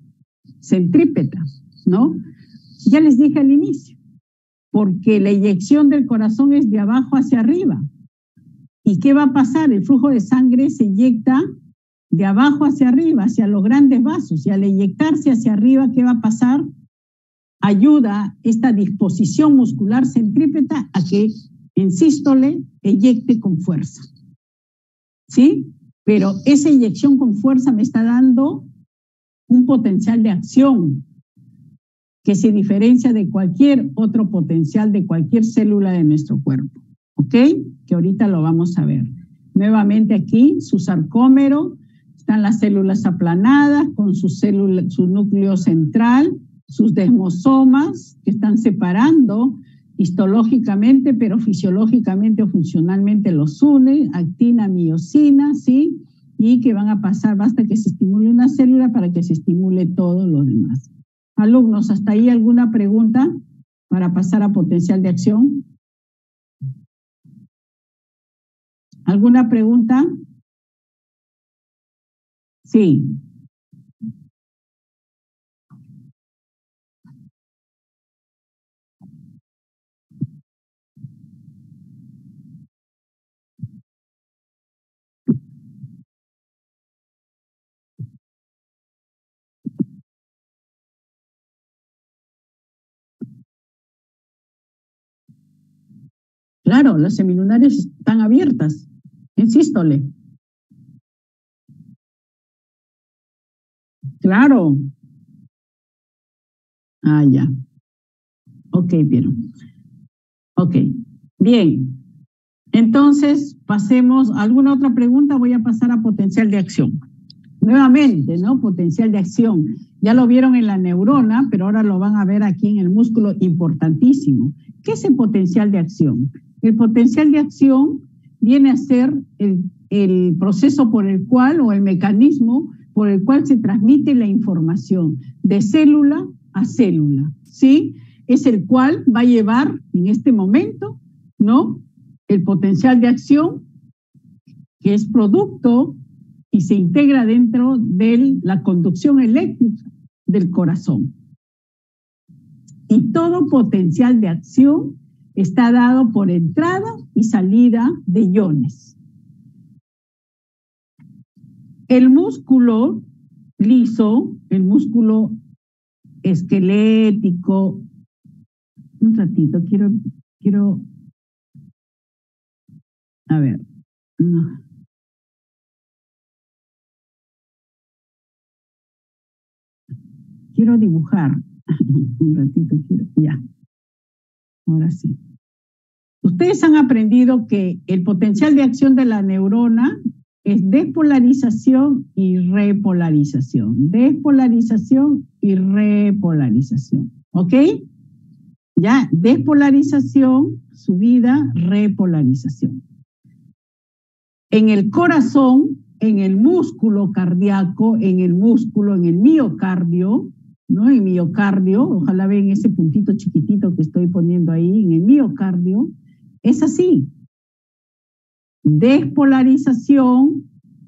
Speaker 1: ¿no? Ya les dije al inicio, porque la eyección del corazón es de abajo hacia arriba. ¿Y qué va a pasar? El flujo de sangre se eyecta de abajo hacia arriba, hacia los grandes vasos, y al eyectarse hacia arriba, ¿qué va a pasar? Ayuda esta disposición muscular centrípeta a que en sístole eyecte con fuerza. ¿Sí? Pero esa eyección con fuerza me está dando un potencial de acción que se diferencia de cualquier otro potencial de cualquier célula de nuestro cuerpo. ¿Ok? Que ahorita lo vamos a ver. Nuevamente aquí, su sarcómero, están las células aplanadas con su núcleo central, sus desmosomas que están separando histológicamente, pero fisiológicamente o funcionalmente los une, actina, miosina, ¿sí? Y que van a pasar, basta que se estimule una célula para que se estimule todo lo demás. Alumnos, ¿hasta ahí alguna pregunta para pasar a potencial de acción? ¿Alguna pregunta? Sí. Claro, las semilunares están abiertas en sístole. Claro. Ah, ya. Ok, Piero. Ok, bien. Entonces, pasemos a alguna otra pregunta. Voy a pasar a potencial de acción. Nuevamente, ¿no? Potencial de acción. Ya lo vieron en la neurona, pero ahora lo van a ver aquí en el músculo, importantísimo. ¿Qué es el potencial de acción? El potencial de acción viene a ser el proceso por el cual, o el mecanismo por el cual se transmite la información de célula a célula, ¿sí? Es el cual va a llevar en este momento, ¿no? El potencial de acción, que es producto y se integra dentro de la conducción eléctrica del corazón. Y todo potencial de acción está dado por entrada y salida de iones. El músculo liso, el músculo esquelético, un ratito, quiero, a ver, no. Quiero dibujar, un ratito, ya, ahora sí. Ustedes han aprendido que el potencial de acción de la neurona es despolarización y repolarización. Despolarización y repolarización. ¿Ok? Ya, despolarización, subida, repolarización. En el corazón, en el músculo cardíaco, en el miocardio, ¿no? En miocardio, ojalá ven ese puntito chiquitito que estoy poniendo ahí, en el miocardio, es así. Despolarización,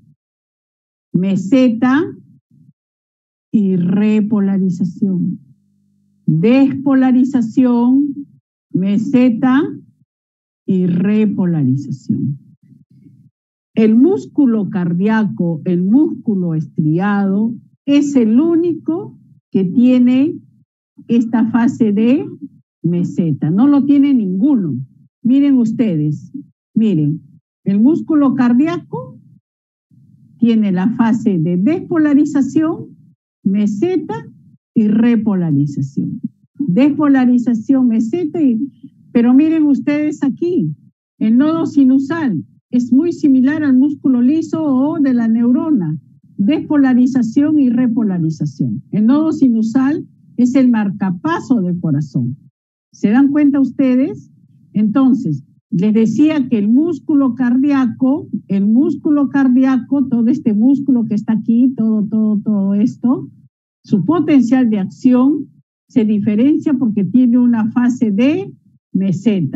Speaker 1: meseta y repolarización. Despolarización, meseta y repolarización. El músculo cardíaco, el músculo estriado, es el único que tiene esta fase de meseta. No lo tiene ninguno. Miren ustedes, miren. El músculo cardíaco tiene la fase de despolarización, meseta y repolarización. Despolarización, meseta, pero miren ustedes aquí, el nodo sinusal es muy similar al músculo liso o de la neurona. Despolarización y repolarización. El nodo sinusal es el marcapaso del corazón. ¿Se dan cuenta ustedes? Entonces, les decía que el músculo cardíaco, todo este músculo que está aquí, todo esto, su potencial de acción se diferencia porque tiene una fase de meseta.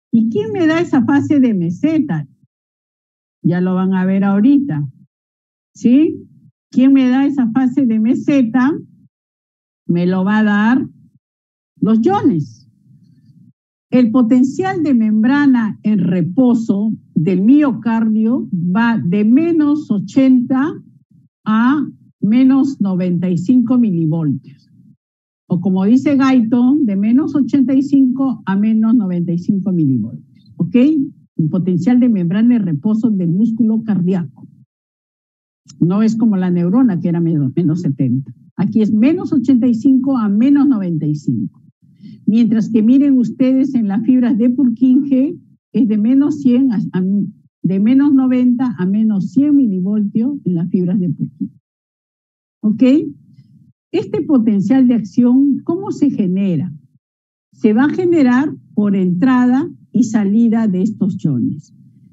Speaker 1: ¿Y quién me da esa fase de meseta? Ya lo van a ver ahorita. ¿Sí? ¿Quién me da esa fase de meseta? Me lo va a dar los iones. El potencial de membrana en reposo del miocardio va de menos 80 a menos 95 milivoltios. O como dice Guyton, de menos 85 a menos 95 milivoltios. ¿Ok? El potencial de membrana en reposo del músculo cardíaco. No es como la neurona, que era menos 70. Aquí es menos 85 a menos 95. Mientras que miren ustedes en las fibras de Purkinje, es de menos 100 de menos 90 a menos 100 milivoltios en las fibras de Purkinje. ¿Ok? Este potencial de acción, ¿cómo se genera? Se va a generar por entrada y salida de estos iones.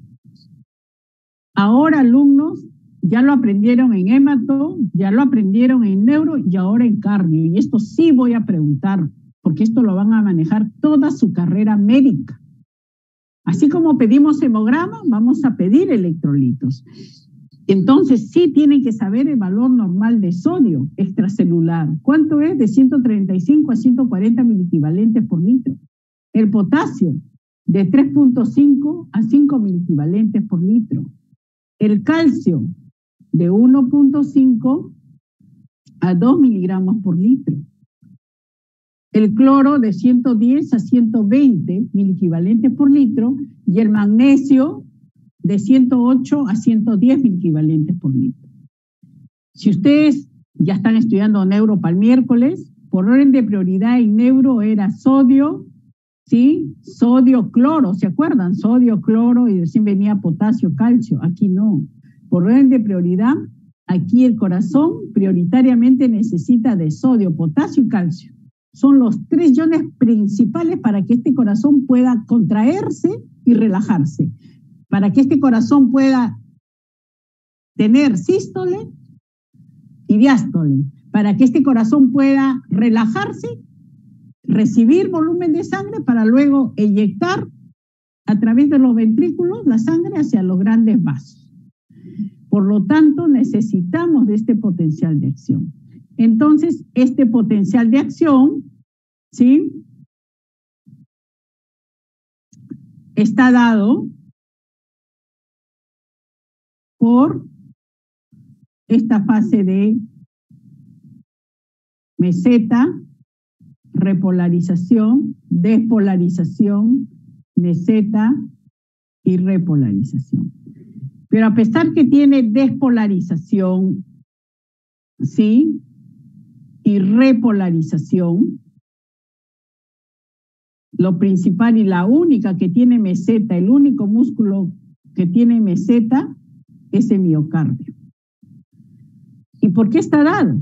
Speaker 1: Ahora, alumnos, ya lo aprendieron en hemato, ya lo aprendieron en neuro y ahora en cardio. Y esto sí voy a preguntar, porque esto lo van a manejar toda su carrera médica. Así como pedimos hemograma, vamos a pedir electrolitos. Entonces, sí tienen que saber el valor normal de sodio extracelular. ¿Cuánto es? De 135 a 140 miliequivalentes por litro. El potasio, de 3.5 a 5 miliequivalentes por litro. El calcio, de 1.5 a 2 miligramos por litro. El cloro, de 110 a 120 miliequivalentes por litro. Y el magnesio, de 108 a 110 miliequivalentes por litro. Si ustedes ya están estudiando neuro para el miércoles, por orden de prioridad en neuro era sodio, ¿sí? Sodio, cloro, ¿se acuerdan? Sodio, cloro y recién venía potasio, calcio. Aquí no. Por orden de prioridad, aquí el corazón prioritariamente necesita de sodio, potasio y calcio. Son los 3 iones principales para que este corazón pueda contraerse y relajarse. Para que este corazón pueda tener sístole y diástole, para que este corazón pueda relajarse, recibir volumen de sangre para luego eyectar a través de los ventrículos la sangre hacia los grandes vasos. Por lo tanto, necesitamos de este potencial de acción. Entonces, este potencial de acción, ¿sí? Está dado por esta fase de meseta, repolarización, despolarización, meseta y repolarización. Pero a pesar que tiene despolarización, ¿sí? Y repolarización, lo principal y la única que tiene meseta, el único músculo que tiene meseta, es el miocardio. ¿Y por qué está dado?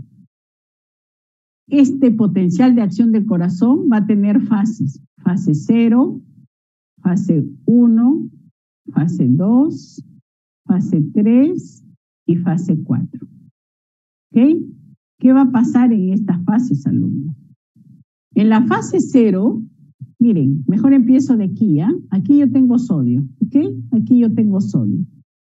Speaker 1: Este potencial de acción del corazón va a tener fases. Fase 0, fase 1, fase 2, fase 3 y fase 4. ¿Ok? ¿Qué va a pasar en estas fases, alumnos? En la fase 0, miren, mejor empiezo de aquí, ¿ah? Aquí yo tengo sodio, ¿ok? Aquí yo tengo sodio.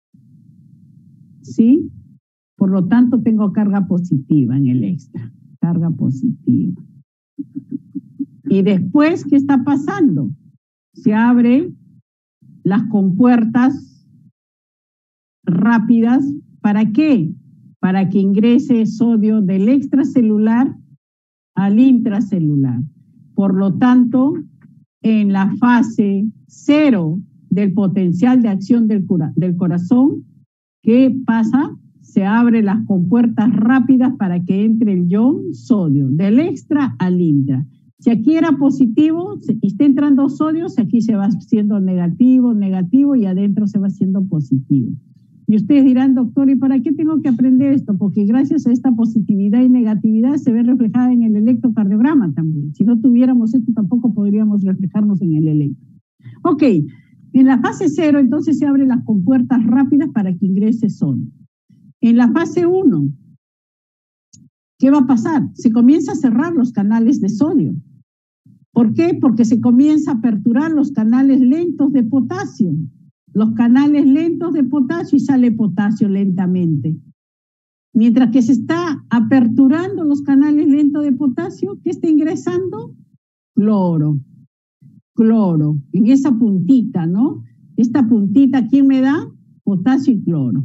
Speaker 1: ¿Sí? Por lo tanto, tengo carga positiva en el extra. Carga positiva. Y después, ¿qué está pasando? Se abren las compuertas rápidas. ¿Para qué? Para que ingrese sodio del extracelular al intracelular. Por lo tanto, en la fase 0 del potencial de acción del corazón, ¿qué pasa? Se abren las compuertas rápidas para que entre el ion sodio, del extra al intra. Si aquí era positivo y está entrando sodio, aquí se va haciendo negativo, negativo y adentro se va haciendo positivo. Y ustedes dirán, doctor, ¿y para qué tengo que aprender esto? Porque gracias a esta positividad y negatividad se ve reflejada en el electrocardiograma también. Si no tuviéramos esto, tampoco podríamos reflejarnos en el electro. Ok, en la fase 0 entonces se abren las compuertas rápidas para que ingrese sodio. En la fase 1, ¿qué va a pasar? Se comienza a cerrar los canales de sodio. ¿Por qué? Porque se comienza a aperturar los canales lentos de potasio. Los canales lentos de potasio y sale potasio lentamente. Mientras que se está aperturando los canales lentos de potasio, ¿qué está ingresando? Cloro. Cloro. En esa puntita, ¿no? Esta puntita, ¿quién me da? Potasio y cloro.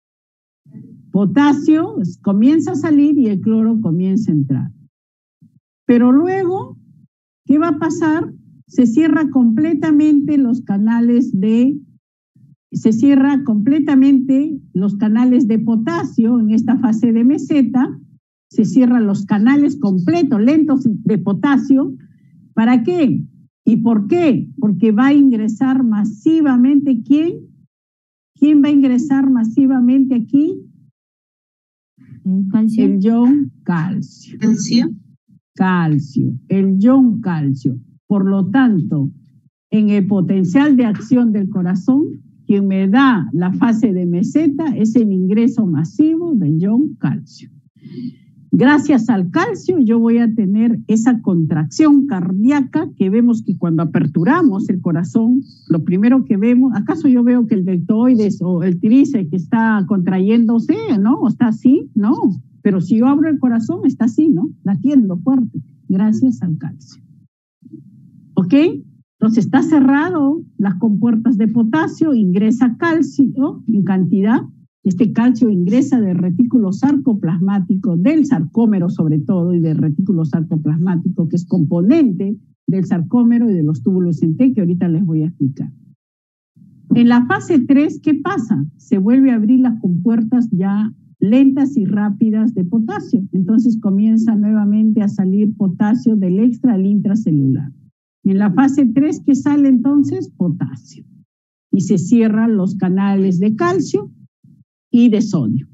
Speaker 1: Potasio comienza a salir y el cloro comienza a entrar. Pero luego, ¿qué va a pasar? Se cierra completamente los canales de potasio en esta fase de meseta, se cierran los canales completos, lentos de potasio. ¿Para qué? ¿Y por qué? Porque va a ingresar masivamente, ¿quién? ¿Quién va a ingresar masivamente aquí?
Speaker 2: ¿Calcio?
Speaker 1: El ion calcio.
Speaker 3: ¿Calcio?
Speaker 1: Calcio, el ion calcio. Por lo tanto, en el potencial de acción del corazón, quien me da la fase de meseta es el ingreso masivo del ion calcio. Gracias al calcio yo voy a tener esa contracción cardíaca que vemos que cuando aperturamos el corazón, lo primero que vemos, ¿acaso yo veo que el deltoides o el tríceps que está contrayéndose, ¿no? ¿O está así? No, pero si yo abro el corazón está así, ¿no? Latiendo fuerte, gracias al calcio. ¿Ok? Entonces está cerrado las compuertas de potasio, ingresa calcio en cantidad. Este calcio ingresa del retículo sarcoplasmático, del sarcómero sobre todo, y del retículo sarcoplasmático, que es componente del sarcómero y de los túbulos en T, que ahorita les voy a explicar. En la fase 3, ¿qué pasa? Se vuelve a abrir las compuertas ya lentas y rápidas de potasio. Entonces comienza nuevamente a salir potasio del extra al intracelular. En la fase 3, ¿qué sale entonces? Potasio. Y se cierran los canales de calcio y de sodio.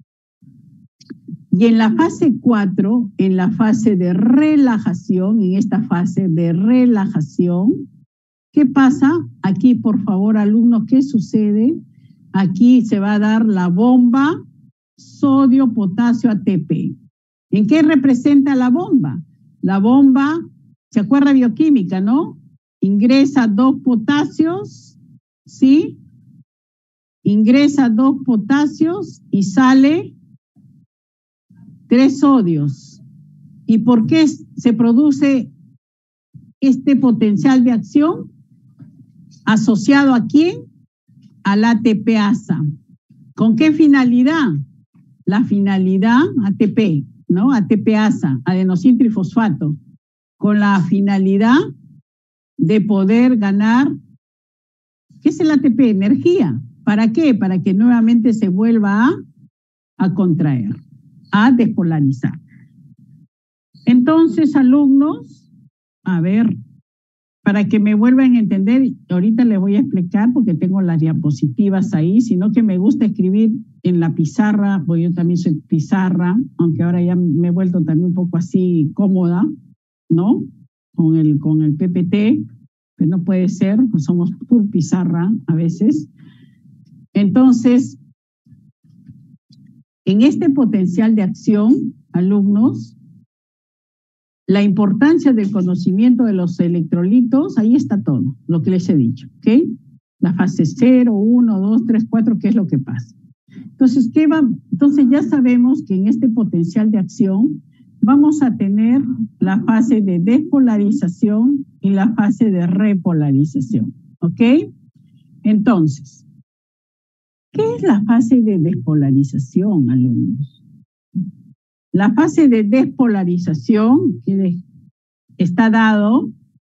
Speaker 1: Y en la fase 4, en la fase de relajación, en esta fase de relajación, ¿qué pasa? Aquí, por favor, alumnos, ¿qué sucede? Aquí se va a dar la bomba sodio, potasio, ATP. ¿En qué representa la bomba? La bomba, ¿se acuerda bioquímica, no? Ingresa 2 potasios, ¿sí? Ingresa 2 potasios y sale 3 sodios. ¿Y por qué se produce este potencial de acción? ¿Asociado a quién? Al ATPasa. ¿Con qué finalidad? La finalidad ATP, ¿no? ATPasa, adenosín trifosfato, con la finalidad de poder ganar, ¿qué es el ATP? Energía. ¿Para qué? Para que nuevamente se vuelva a contraer, a despolarizar. Entonces, alumnos, a ver, para que me vuelvan a entender, ahorita les voy a explicar porque tengo las diapositivas ahí, sino que me gusta escribir en la pizarra, porque yo también soy pizarra, aunque ahora ya me he vuelto también un poco así cómoda, ¿no? Con el PPT, pero no puede ser, pues somos full pizarra a veces. Entonces, en este potencial de acción, alumnos, la importancia del conocimiento de los electrolitos, ahí está todo, lo que les he dicho, ¿ok? La fase 0, 1, 2, 3, 4, ¿qué es lo que pasa? Entonces, Entonces ya sabemos que en este potencial de acción vamos a tener la fase de despolarización y la fase de repolarización, ¿ok? Entonces, ¿qué es la fase de despolarización, alumnos? La fase de despolarización que está dado,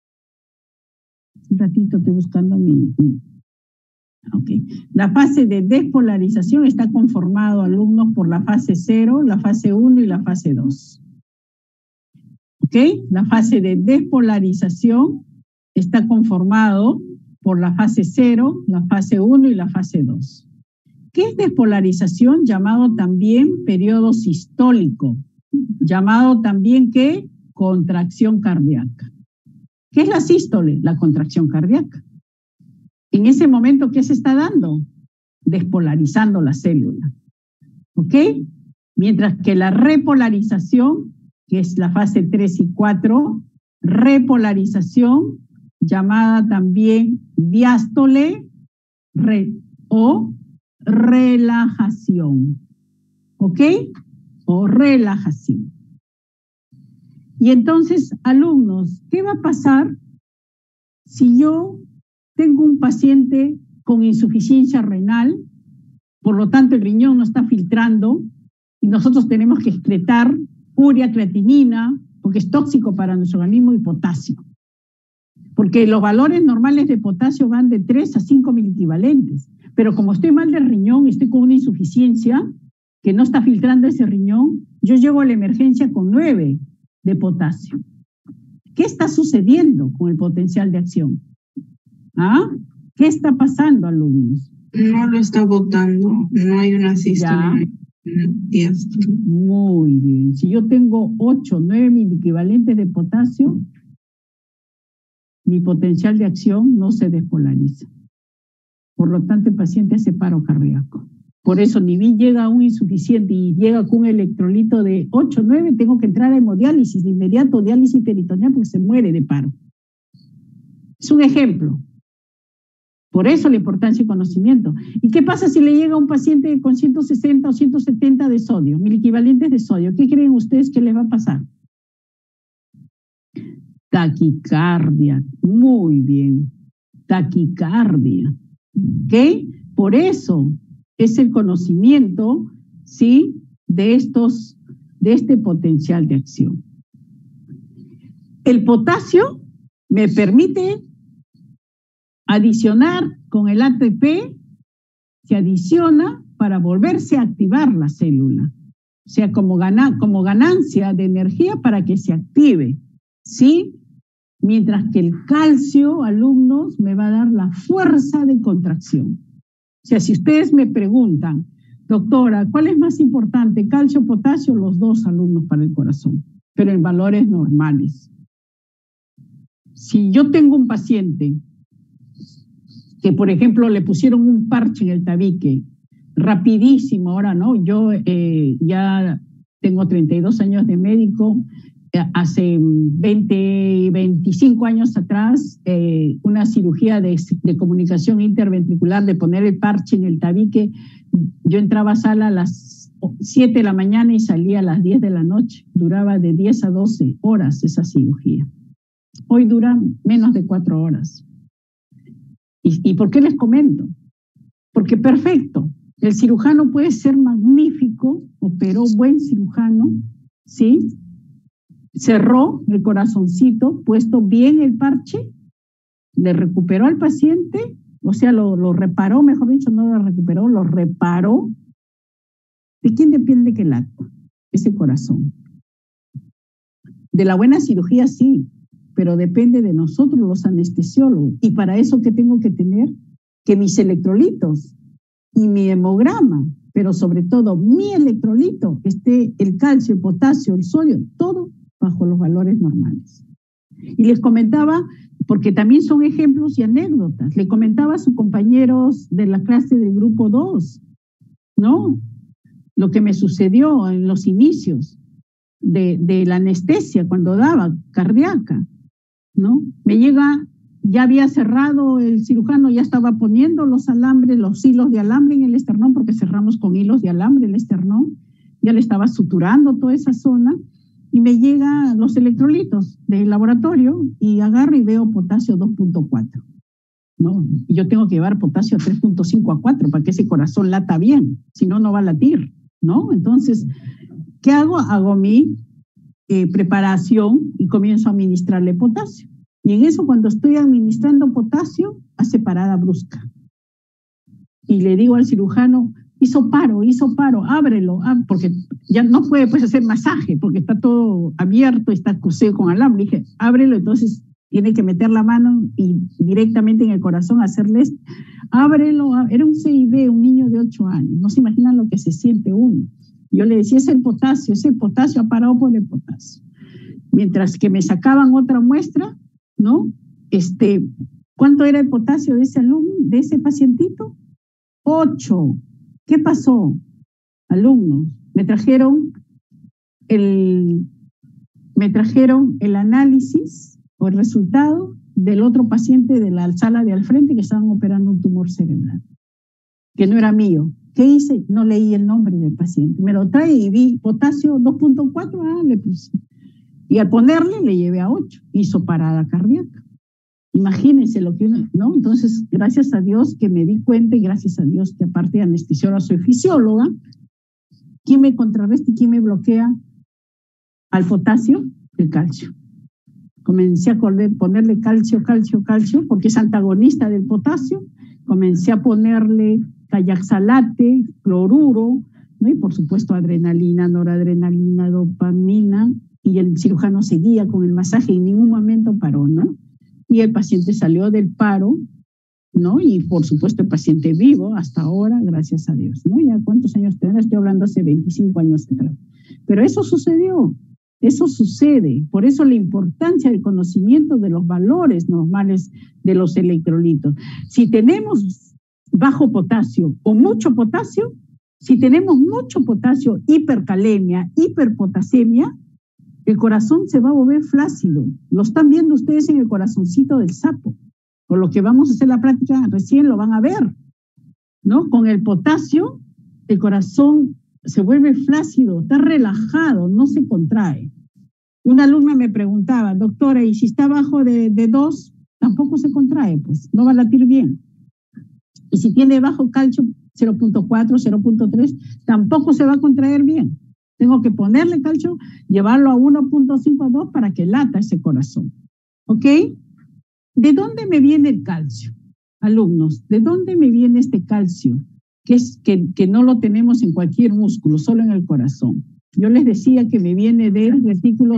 Speaker 1: un ratito estoy buscando ok. La fase de despolarización está conformado, alumnos, por la fase 0, la fase 1 y la fase 2. ¿Ok? La fase de despolarización está conformado por la fase 0, la fase 1 y la fase 2. ¿Qué es despolarización? Llamado también periodo sistólico, llamado también ¿qué? Contracción cardíaca. ¿Qué es la sístole? La contracción cardíaca. En ese momento, ¿qué se está dando? Despolarizando la célula. ¿Ok? Mientras que la repolarización, que es la fase 3 y 4, repolarización, llamada también diástole o relajación. ¿Ok? O relajación. Y entonces, alumnos, ¿qué va a pasar si yo tengo un paciente con insuficiencia renal? Por lo tanto, el riñón no está filtrando y nosotros tenemos que excretar urea, creatinina, porque es tóxico para nuestro organismo, y potasio. Porque los valores normales de potasio van de 3 a 5 miliequivalentes. Pero como estoy mal del riñón y estoy con una insuficiencia que no está filtrando ese riñón, yo llego a la emergencia con 9 de potasio. ¿Qué está sucediendo con el potencial de acción? ¿Ah? ¿Qué está pasando, alumnos?
Speaker 3: No lo está botando, no hay una sístole.
Speaker 1: Muy bien. Si yo tengo 8, 9 miliequivalentes de potasio, mi potencial de acción no se despolariza. Por lo tanto, el paciente hace paro cardíaco. Por eso, ni bien llega un insuficiente y llega con un electrolito de 8, 9, tengo que entrar a hemodiálisis de inmediato, diálisis peritoneal, porque se muere de paro. Es un ejemplo. Por eso la importancia del conocimiento. ¿Y qué pasa si le llega a un paciente con 160 o 170 de sodio, miliequivalentes de sodio? ¿Qué creen ustedes que les va a pasar? Taquicardia. Muy bien. Taquicardia. ¿Ok? Por eso es el conocimiento, ¿sí?, de este potencial de acción. El potasio me permite adicionar con el ATP, se adiciona para volverse a activar la célula. O sea, como ganancia de energía para que se active, ¿sí? Mientras que el calcio, alumnos, me va a dar la fuerza de contracción. O sea, si ustedes me preguntan, doctora, ¿cuál es más importante, calcio o potasio? Los dos, alumnos, para el corazón, pero en valores normales. Si yo tengo un paciente que, por ejemplo, le pusieron un parche en el tabique, rapidísimo, ahora no, yo ya tengo 32 años de médico, hace 20, 25 años atrás, una cirugía de comunicación interventricular, de poner el parche en el tabique, yo entraba a sala a las 7 de la mañana y salía a las 10 de la noche, duraba de 10 a 12 horas esa cirugía. Hoy dura menos de 4 horas. ¿Y por qué les comento? Porque perfecto, el cirujano puede ser magnífico, operó buen cirujano, ¿sí? Cerró el corazoncito, puesto bien el parche, le recuperó al paciente, o sea, lo reparó, mejor dicho, no lo recuperó, lo reparó. ¿De quién depende que lata ese corazón? De la buena cirugía sí, pero depende de nosotros los anestesiólogos. Y para eso, ¿qué tengo que tener? Que mis electrolitos y mi hemograma, pero sobre todo mi electrolito, esté el calcio, el potasio, el sodio, todo bajo los valores normales. Y les comentaba, porque también son ejemplos y anécdotas, le comentaba a sus compañeros de la clase del grupo 2, ¿no? Lo que me sucedió en los inicios de la anestesia cuando daba cardíaca, ¿no? Me llega, ya había cerrado el cirujano, ya estaba poniendo los alambres, los hilos de alambre en el esternón, porque cerramos con hilos de alambre el esternón, ya le estaba suturando toda esa zona, y me llegan los electrolitos del laboratorio y agarro y veo potasio 2.4, ¿no? Y yo tengo que llevar potasio 3.5 a 4 para que ese corazón lata bien, si no, no va a latir, ¿no? Entonces, ¿qué hago? Hago mi preparación y comienzo a administrarle potasio. Y en eso, cuando estoy administrando potasio, hace parada brusca. Y le digo al cirujano, hizo paro, ábrelo, porque ya no puede pues hacer masaje, porque está todo abierto, está cosido con alambre. Dije, ábrelo, entonces tiene que meter la mano y directamente en el corazón hacerle esto. Ábrelo, era un CIB, un niño de 8 años, no se imaginan lo que se siente uno. Yo le decía, es el potasio, ha parado por el potasio. Mientras que me sacaban otra muestra, ¿no? ¿Cuánto era el potasio de ese alumno, de ese pacientito? 8. ¿Qué pasó? Alumnos, me me trajeron el análisis o el resultado del otro paciente de la sala de al frente que estaban operando un tumor cerebral, que no era mío. ¿Qué hice? No leí el nombre del paciente. Me lo trae y vi potasio 2.4, le puse. Y al ponerle le llevé a 8, hizo parada cardíaca. Imagínense lo que uno, ¿no? Entonces, gracias a Dios que me di cuenta y gracias a Dios que aparte de anestesióloga soy fisióloga, ¿quién me contrarresta y quién me bloquea al potasio? El calcio. Comencé a ponerle calcio, porque es antagonista del potasio. Comencé a ponerle callaxalate, cloruro, ¿no? Y por supuesto adrenalina, noradrenalina, dopamina, y el cirujano seguía con el masaje y en ningún momento paró, ¿no? Y el paciente salió del paro, ¿no? Y por supuesto el paciente vivo hasta ahora, gracias a Dios, ¿no? Ya cuántos años tiene, estoy hablando hace 25 años atrás. Pero eso sucedió, eso sucede. Por eso la importancia del conocimiento de los valores normales de los electrolitos. Si tenemos bajo potasio o mucho potasio, si tenemos mucho potasio, hipercalemia, hiperpotasemia, el corazón se va a volver flácido. Lo están viendo ustedes en el corazoncito del sapo. Por lo que vamos a hacer la práctica, recién lo van a ver, ¿no? Con el potasio, el corazón se vuelve flácido, está relajado, no se contrae. Una alumna me preguntaba, doctora, ¿y si está abajo de 2? Tampoco se contrae, pues, no va a latir bien. Y si tiene bajo calcio 0.4, 0.3, tampoco se va a contraer bien. Tengo que ponerle calcio, llevarlo a 1.5 a 2 para que lata ese corazón. ¿Ok? ¿De dónde me viene el calcio? Alumnos, ¿de dónde me viene este calcio? Que no lo tenemos en cualquier músculo, solo en el corazón. Yo les decía que me viene del retículo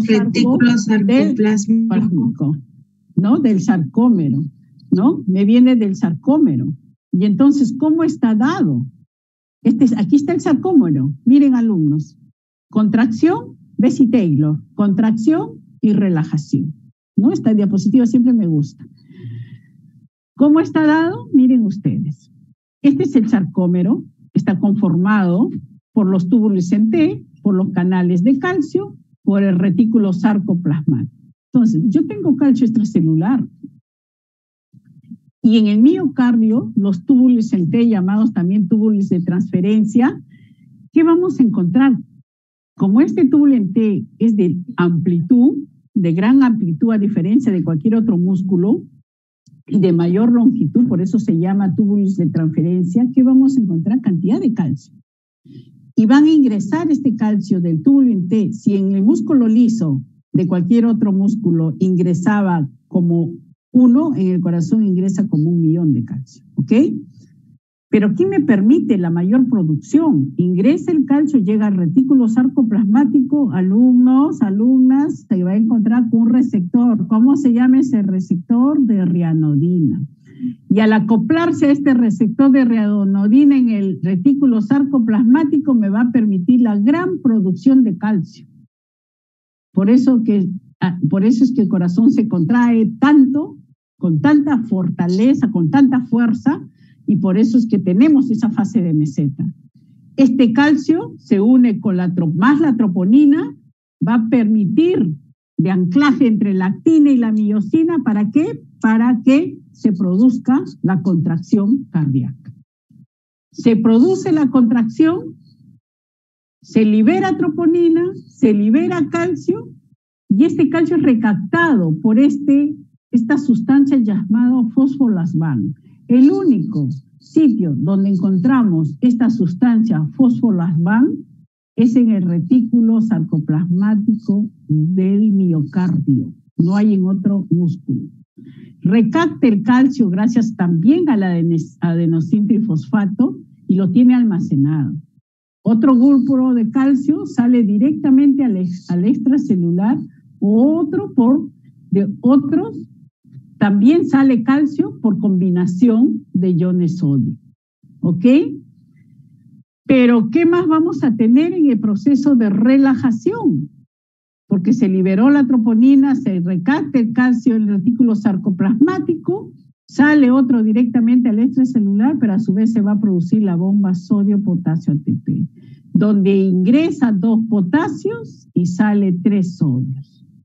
Speaker 1: sarcoplasmático, ¿no? Del sarcómero, ¿no? Me viene del sarcómero. Y entonces, ¿cómo está dado? Aquí está el sarcómero. Miren, alumnos. Contracción, Bessie Taylor. Contracción y relajación, ¿no? Esta diapositiva siempre me gusta. ¿Cómo está dado? Miren ustedes. Este es el sarcómero. Está conformado por los túbulos en T, por los canales de calcio, por el retículo sarcoplasmático. Entonces, yo tengo calcio extracelular. Y en el miocardio, los túbulos en T, llamados también túbulos de transferencia, ¿qué vamos a encontrar? Como este túbulo en T es de amplitud, de gran amplitud a diferencia de cualquier otro músculo, y de mayor longitud, por eso se llama túbulos de transferencia, ¿qué vamos a encontrar? Cantidad de calcio. Y van a ingresar este calcio del túbulo en T. Si en el músculo liso de cualquier otro músculo ingresaba como 1, en el corazón ingresa como 1.000.000 de calcio, ¿ok? Pero ¿qué me permite la mayor producción? Ingresa el calcio, llega al retículo sarcoplasmático, alumnos, alumnas, se va a encontrar con un receptor. ¿Cómo se llama ese receptor? De rianodina. Y al acoplarse a este receptor de rianodina en el retículo sarcoplasmático me va a permitir la gran producción de calcio. Por eso es que el corazón se contrae tanto, con tanta fortaleza, con tanta fuerza, y por eso es que tenemos esa fase de meseta. Este calcio se une con más la troponina, va a permitir de anclaje entre la actina y la miosina. ¿Para qué? Para que se produzca la contracción cardíaca. Se produce la contracción, se libera troponina, se libera calcio, y este calcio es recaptado por esta sustancia llamada fosfolasban. El único sitio donde encontramos esta sustancia fosfolasban es en el retículo sarcoplasmático del miocardio. No hay en otro músculo. Recapta el calcio gracias también a la adenosín trifosfato y lo tiene almacenado. Otro grupo de calcio sale directamente al extracelular, de otros también sale calcio por combinación de iones sodio. ¿Ok? Pero ¿qué más vamos a tener en el proceso de relajación? Porque se liberó la troponina, se recapta el calcio en el retículo sarcoplasmático, sale otro directamente al extracelular, pero a su vez se va a producir la bomba sodio-potasio ATP, donde ingresa 2 potasios y sale 3 sodios.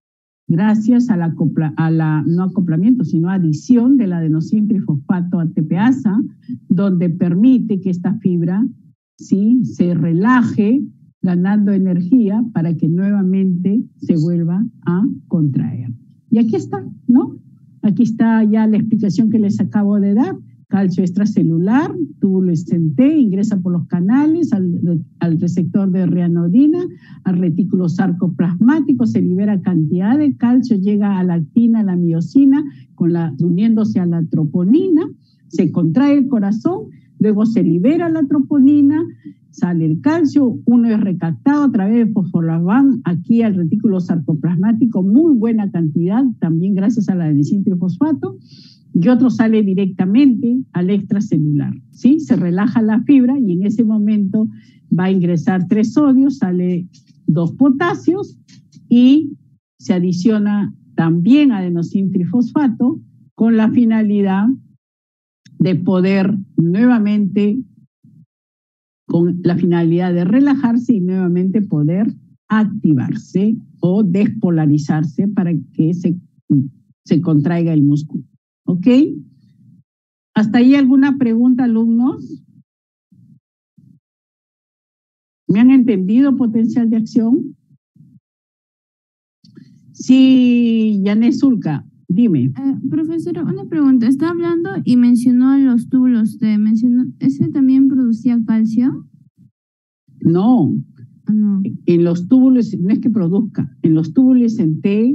Speaker 1: gracias a no acoplamiento, sino adición de la adenosín-trifosfato ATPasa, donde permite que esta fibra, ¿sí?, se relaje, ganando energía para que nuevamente se vuelva a contraer. Y aquí está, ¿no? Aquí está ya la explicación que les acabo de dar. Calcio extracelular, túbulo SNT, ingresa por los canales al receptor de reanodina, al retículo sarcoplasmático, se libera cantidad de calcio, llega a la actina, a la miosina, uniéndose a la troponina, se contrae el corazón, luego se libera la troponina, sale el calcio, uno es recaptado a través de fosfolabán aquí al retículo sarcoplasmático, muy buena cantidad, también gracias a la adenosín-trifosfato, y otro sale directamente al extracelular, ¿sí? Se relaja la fibra y en ese momento va a ingresar 3 sodios, sale 2 potasios y se adiciona también adenosín-trifosfato con la finalidad de poder nuevamente, con la finalidad de relajarse y nuevamente poder activarse o despolarizarse para que se contraiga el músculo. ¿Ok? ¿Hasta ahí alguna pregunta, alumnos? ¿Me han entendido potencial de acción? Sí, Yané Zulca, dime.
Speaker 8: Profesora, una pregunta. Está hablando y mencionó los túbulos T. ¿Ese también producía calcio?
Speaker 1: No.
Speaker 8: No.
Speaker 1: En los túbulos, no es que produzca, en los túbulos en T,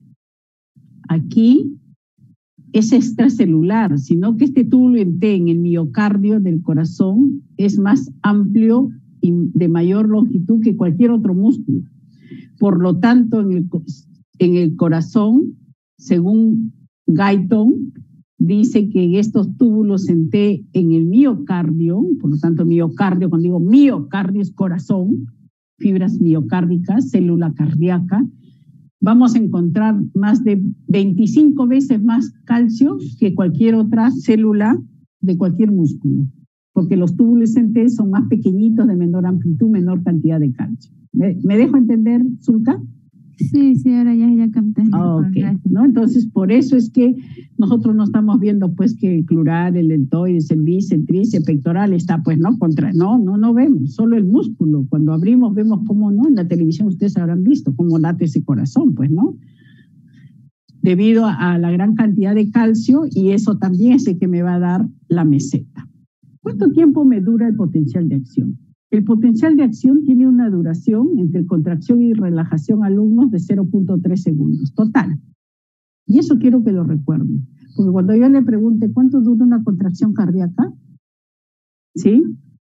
Speaker 1: aquí es extracelular, sino que este túbulo en T en el miocardio del corazón es más amplio y de mayor longitud que cualquier otro músculo. Por lo tanto, en el corazón, según Guyton, dice que en estos túbulos en T en el miocardio, por lo tanto miocardio, cuando digo miocardio es corazón, fibras miocárdicas, célula cardíaca, vamos a encontrar más de 25 veces más calcio que cualquier otra célula de cualquier músculo, porque los túbulos en T son más pequeñitos, de menor amplitud, menor cantidad de calcio. ¿Me dejo entender, Zulca?
Speaker 8: Sí, ahora ya capté.
Speaker 1: Ok, ¿no? Entonces, por eso es que nosotros no estamos viendo pues que el plural, el deltoides, el bíceps, el tríceps, pectoral está pues no vemos, solo el músculo. Cuando abrimos vemos cómo no, en la televisión ustedes habrán visto cómo late ese corazón, pues no. Debido a la gran cantidad de calcio y eso también es el que me va a dar la meseta. ¿Cuánto tiempo me dura el potencial de acción? El potencial de acción tiene una duración entre contracción y relajación, alumnos, de 0.3 segundos, total. Y eso quiero que lo recuerden, porque cuando yo le pregunte cuánto dura una contracción cardíaca, ¿sí?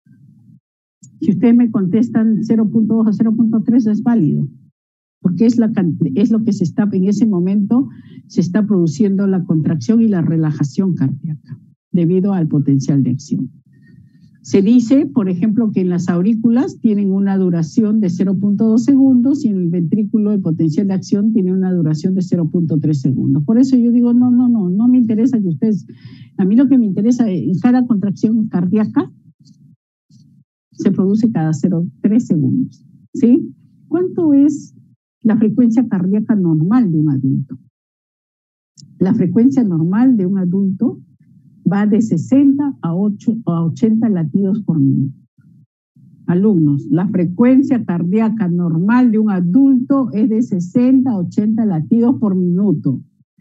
Speaker 1: Si ustedes me contestan 0.2 o 0.3 es válido, porque es lo que se está, en ese momento se está produciendo la contracción y la relajación cardíaca, debido al potencial de acción. Se dice, por ejemplo, que en las aurículas tienen una duración de 0.2 segundos y en el ventrículo el potencial de acción tiene una duración de 0.3 segundos. Por eso yo digo, no me interesa que ustedes, a mí lo que me interesa es cada contracción cardíaca se produce cada 0.3 segundos, ¿sí? ¿Cuánto es la frecuencia cardíaca normal de un adulto? La frecuencia normal de un adulto va de 60 a 80 latidos por minuto. Alumnos, la frecuencia cardíaca normal de un adulto es de 60 a 80 latidos por minuto.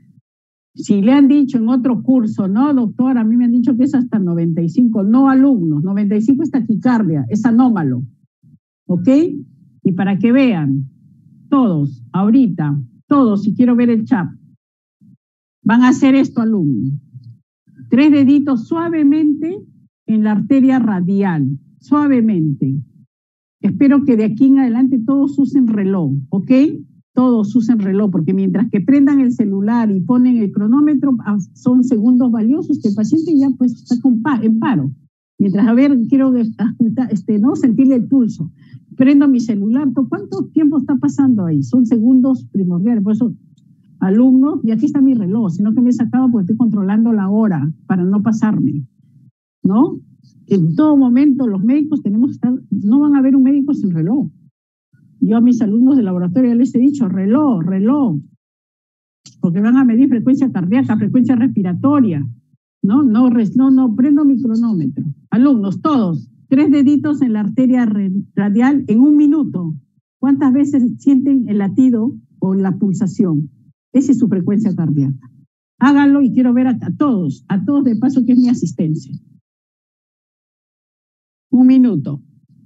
Speaker 1: Si le han dicho en otro curso, no, doctor, a mí me han dicho que es hasta 95. No, alumnos, 95 es taquicardia, es anómalo. ¿Ok? Y para que vean, todos, ahorita, todos, si quiero ver el chat, van a hacer esto, alumnos. 3 deditos suavemente en la arteria radial, suavemente. Espero que de aquí en adelante todos usen reloj, ¿ok? Todos usen reloj, porque mientras que prendan el celular y ponen el cronómetro, son segundos valiosos que el paciente ya pues está en paro. Mientras, a ver, quiero ¿no? sentirle el pulso. Prendo mi celular, ¿cuánto tiempo está pasando ahí? Son segundos primordiales, por eso alumnos, y aquí está mi reloj, sino que me he sacado porque estoy controlando la hora para no pasarme, ¿no? En todo momento los médicos tenemos que estar, no van a haber un médico sin reloj. Yo a mis alumnos de laboratorio les he dicho, reloj, porque van a medir frecuencia cardíaca, frecuencia respiratoria. No, prendo mi cronómetro. Alumnos, todos, 3 deditos en la arteria radial en 1 minuto. ¿Cuántas veces sienten el latido o la pulsación? Esa es su frecuencia cardíaca. Háganlo y quiero ver a todos de paso que es mi asistencia. 1 minuto.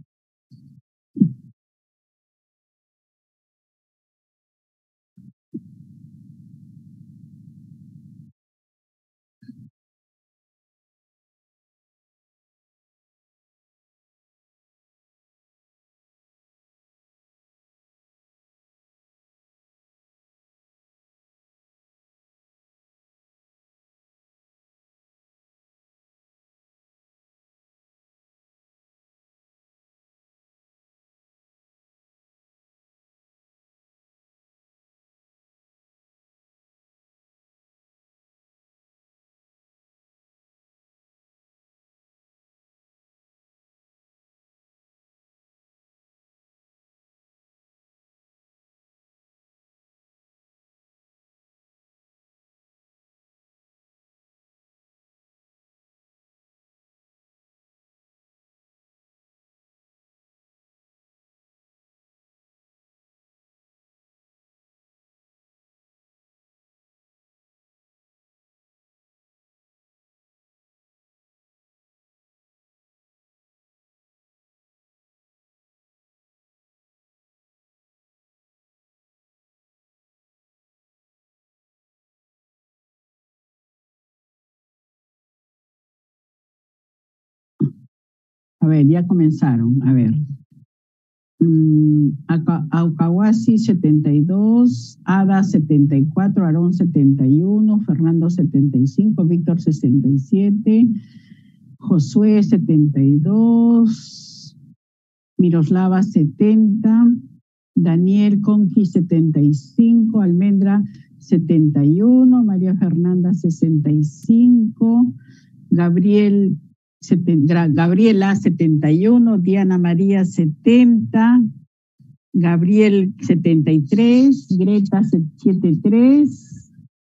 Speaker 1: A ver, ya comenzaron. A ver. Aucahuasi 72, Ada 74, Aarón 71, Fernando 75, Víctor 67, Josué 72, Miroslava 70, Daniel Conqui 75, Almendra 71, María Fernanda 65, Gabriela 71, Diana María 70, Gabriel 73, Greta 73,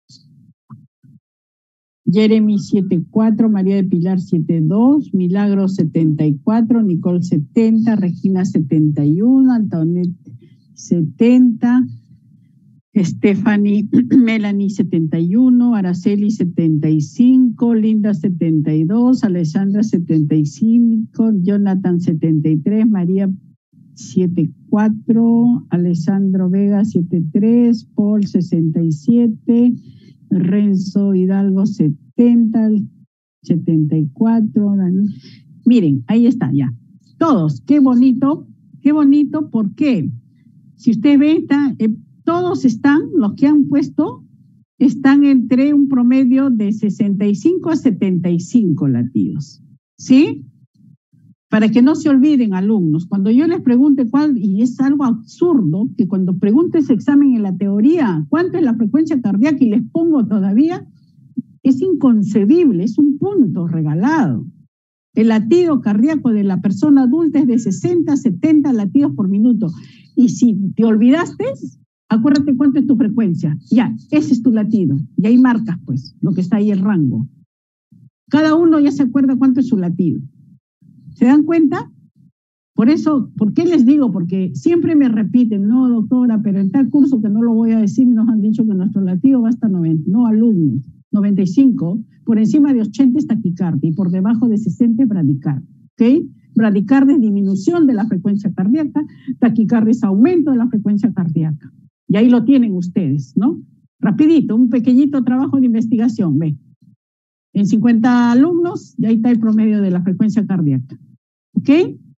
Speaker 1: Jeremy 74, María de Pilar 72, Milagro 74, Nicole 70, Regina 71, Antoinette 70, Stephanie, Melanie 71, Araceli 75, Linda 72, Alessandra 75, Jonathan 73, María 74, Alessandro Vega 73, Paul 67, Renzo Hidalgo 70, 74, Daniel. Miren, ahí está ya. Todos, qué bonito, ¿por qué? Si usted ve, todos están, los que han puesto, están entre un promedio de 65 a 75 latidos. ¿Sí? Para que no se olviden, alumnos, cuando yo les pregunte cuál, y es algo absurdo, que cuando pregunte ese examen en la teoría, ¿cuánto es la frecuencia cardíaca? Y les pongo todavía, es inconcebible, es un punto regalado. El latido cardíaco de la persona adulta es de 60 a 70 latidos por minuto. Y si te olvidaste, acuérdate cuánto es tu frecuencia. Ya, ese es tu latido. Y ahí marcas, pues, lo que está ahí el rango. Cada uno ya se acuerda cuánto es su latido. ¿Se dan cuenta? Por eso, ¿por qué les digo? Porque siempre me repiten, no, doctora, pero en tal curso que no lo voy a decir, nos han dicho que nuestro latido va hasta 90, no alumnos, 95, por encima de 80 es taquicardia y por debajo de 60 es bradicardia, ¿ok? Bradicardia es disminución de la frecuencia cardíaca, taquicardia es aumento de la frecuencia cardíaca. Y ahí lo tienen ustedes, ¿no? Rapidito, un pequeñito trabajo de investigación, ve. En 50 alumnos, y ahí está el promedio de la frecuencia cardíaca. ¿Ok?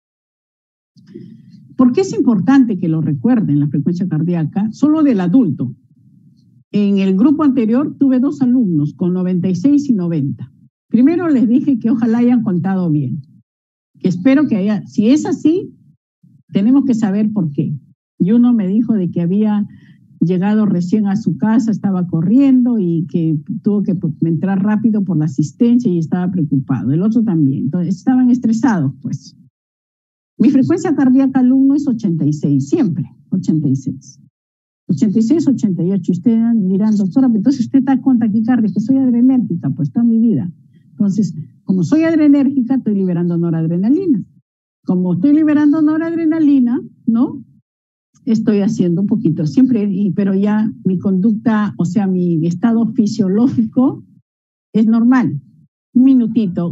Speaker 1: ¿Por qué es importante que lo recuerden, la frecuencia cardíaca? Solo del adulto. En el grupo anterior tuve 2 alumnos con 96 y 90. Primero les dije que ojalá hayan contado bien. Que espero que haya, si es así, tenemos que saber por qué. Y uno me dijo de que había llegado recién a su casa, estaba corriendo y que tuvo que entrar rápido por la asistencia y estaba preocupado. El otro también. Entonces estaban estresados, pues. Mi frecuencia cardíaca alumno es 86, siempre 86. 86, 88. Y ustedes dirán, doctora, entonces usted está con taquicardia, que soy adrenérgica, pues toda mi vida. Entonces, como soy adrenérgica, estoy liberando noradrenalina. Como estoy liberando noradrenalina, ¿no? Estoy haciendo un poquito, siempre, pero ya mi conducta, o sea, mi estado fisiológico es normal. Un minutito.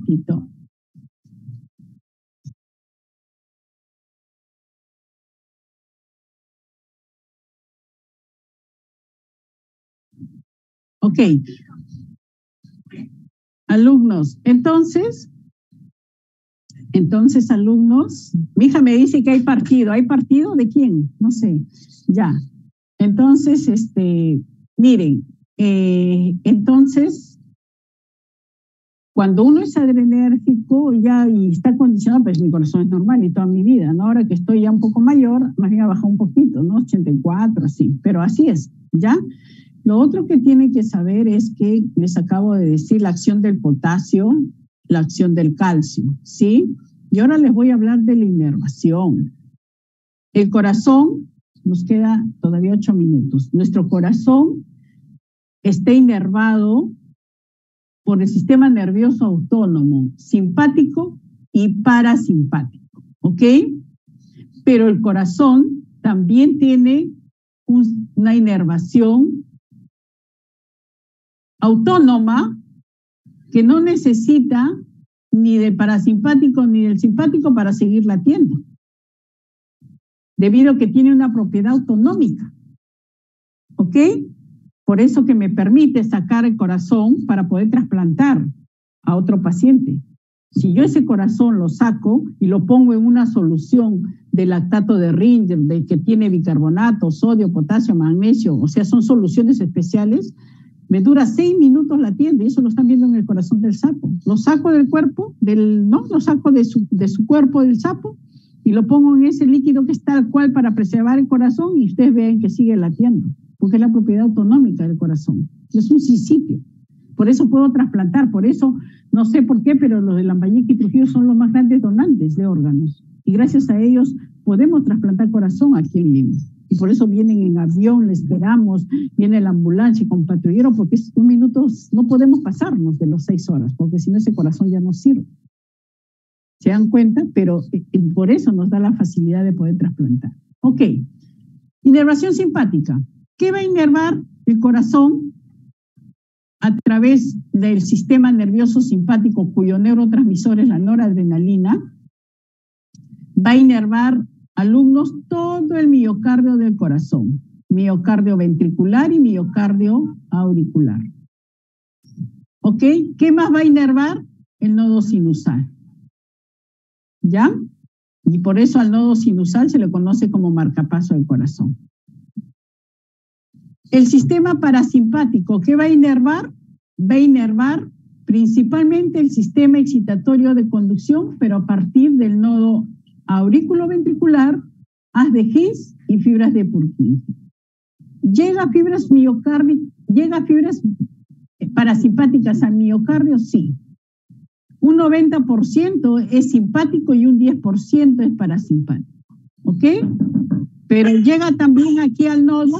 Speaker 1: Ok. Alumnos, entonces, alumnos, mi hija me dice que hay partido. ¿Hay partido de quién? No sé. Ya. Entonces, miren, entonces, cuando uno es adrenérgico ya y está condicionado, pues mi corazón es normal y toda mi vida, ¿no? Ahora que estoy ya un poco mayor, más bien ha bajado un poquito, ¿no? 84, así, pero así es, ¿ya? Lo otro que tienen que saber es que les acabo de decir la acción del potasio, la acción del calcio, ¿sí? Y ahora les voy a hablar de la inervación. El corazón, nos queda todavía 8 minutos. Nuestro corazón está inervado por el sistema nervioso autónomo, simpático y parasimpático, ¿ok? Pero el corazón también tiene una inervación autónoma que no necesita ni del parasimpático ni del simpático para seguir latiendo, debido a que tiene una propiedad autonómica, ¿ok? Por eso que me permite sacar el corazón para poder trasplantar a otro paciente. Si yo ese corazón lo saco y lo pongo en una solución de lactato de Ringer, de que tiene bicarbonato, sodio, potasio, magnesio, o sea, son soluciones especiales, me dura 6 minutos latiendo, y eso lo están viendo en el corazón del sapo. Lo saco del cuerpo, lo saco de su cuerpo del sapo y lo pongo en ese líquido que es tal cual para preservar el corazón y ustedes ven que sigue latiendo, porque es la propiedad autonómica del corazón. Es un sincipio. Por eso puedo trasplantar, por eso, no sé por qué, pero los de Lambayeque y Trujillo son los más grandes donantes de órganos. Y gracias a ellos podemos trasplantar corazón aquí en Lima. Y por eso vienen en avión, le esperamos, viene la ambulancia con patrullero, porque es 1 minuto, no podemos pasarnos de los 6 horas, porque si no ese corazón ya no sirve. ¿Se dan cuenta? Pero por eso nos da la facilidad de poder trasplantar. Ok. Inervación simpática. ¿Qué va a inervar el corazón a través del sistema nervioso simpático, cuyo neurotransmisor es la noradrenalina? Va a inervar, alumnos, todo el miocardio del corazón, miocardio ventricular y miocardio auricular. ¿Ok? ¿Qué más va a inervar? El nodo sinusal. ¿Ya? Y por eso al nodo sinusal se le conoce como marcapaso del corazón. El sistema parasimpático, ¿qué va a inervar? Va a inervar principalmente el sistema excitatorio de conducción, pero a partir del nodo aurículo-ventricular, haz de His y fibras de Purkinje. ¿Llega fibras parasimpáticas al miocardio? Sí. Un 90% es simpático y un 10% es parasimpático. ¿Ok? Pero llega también aquí al nodo.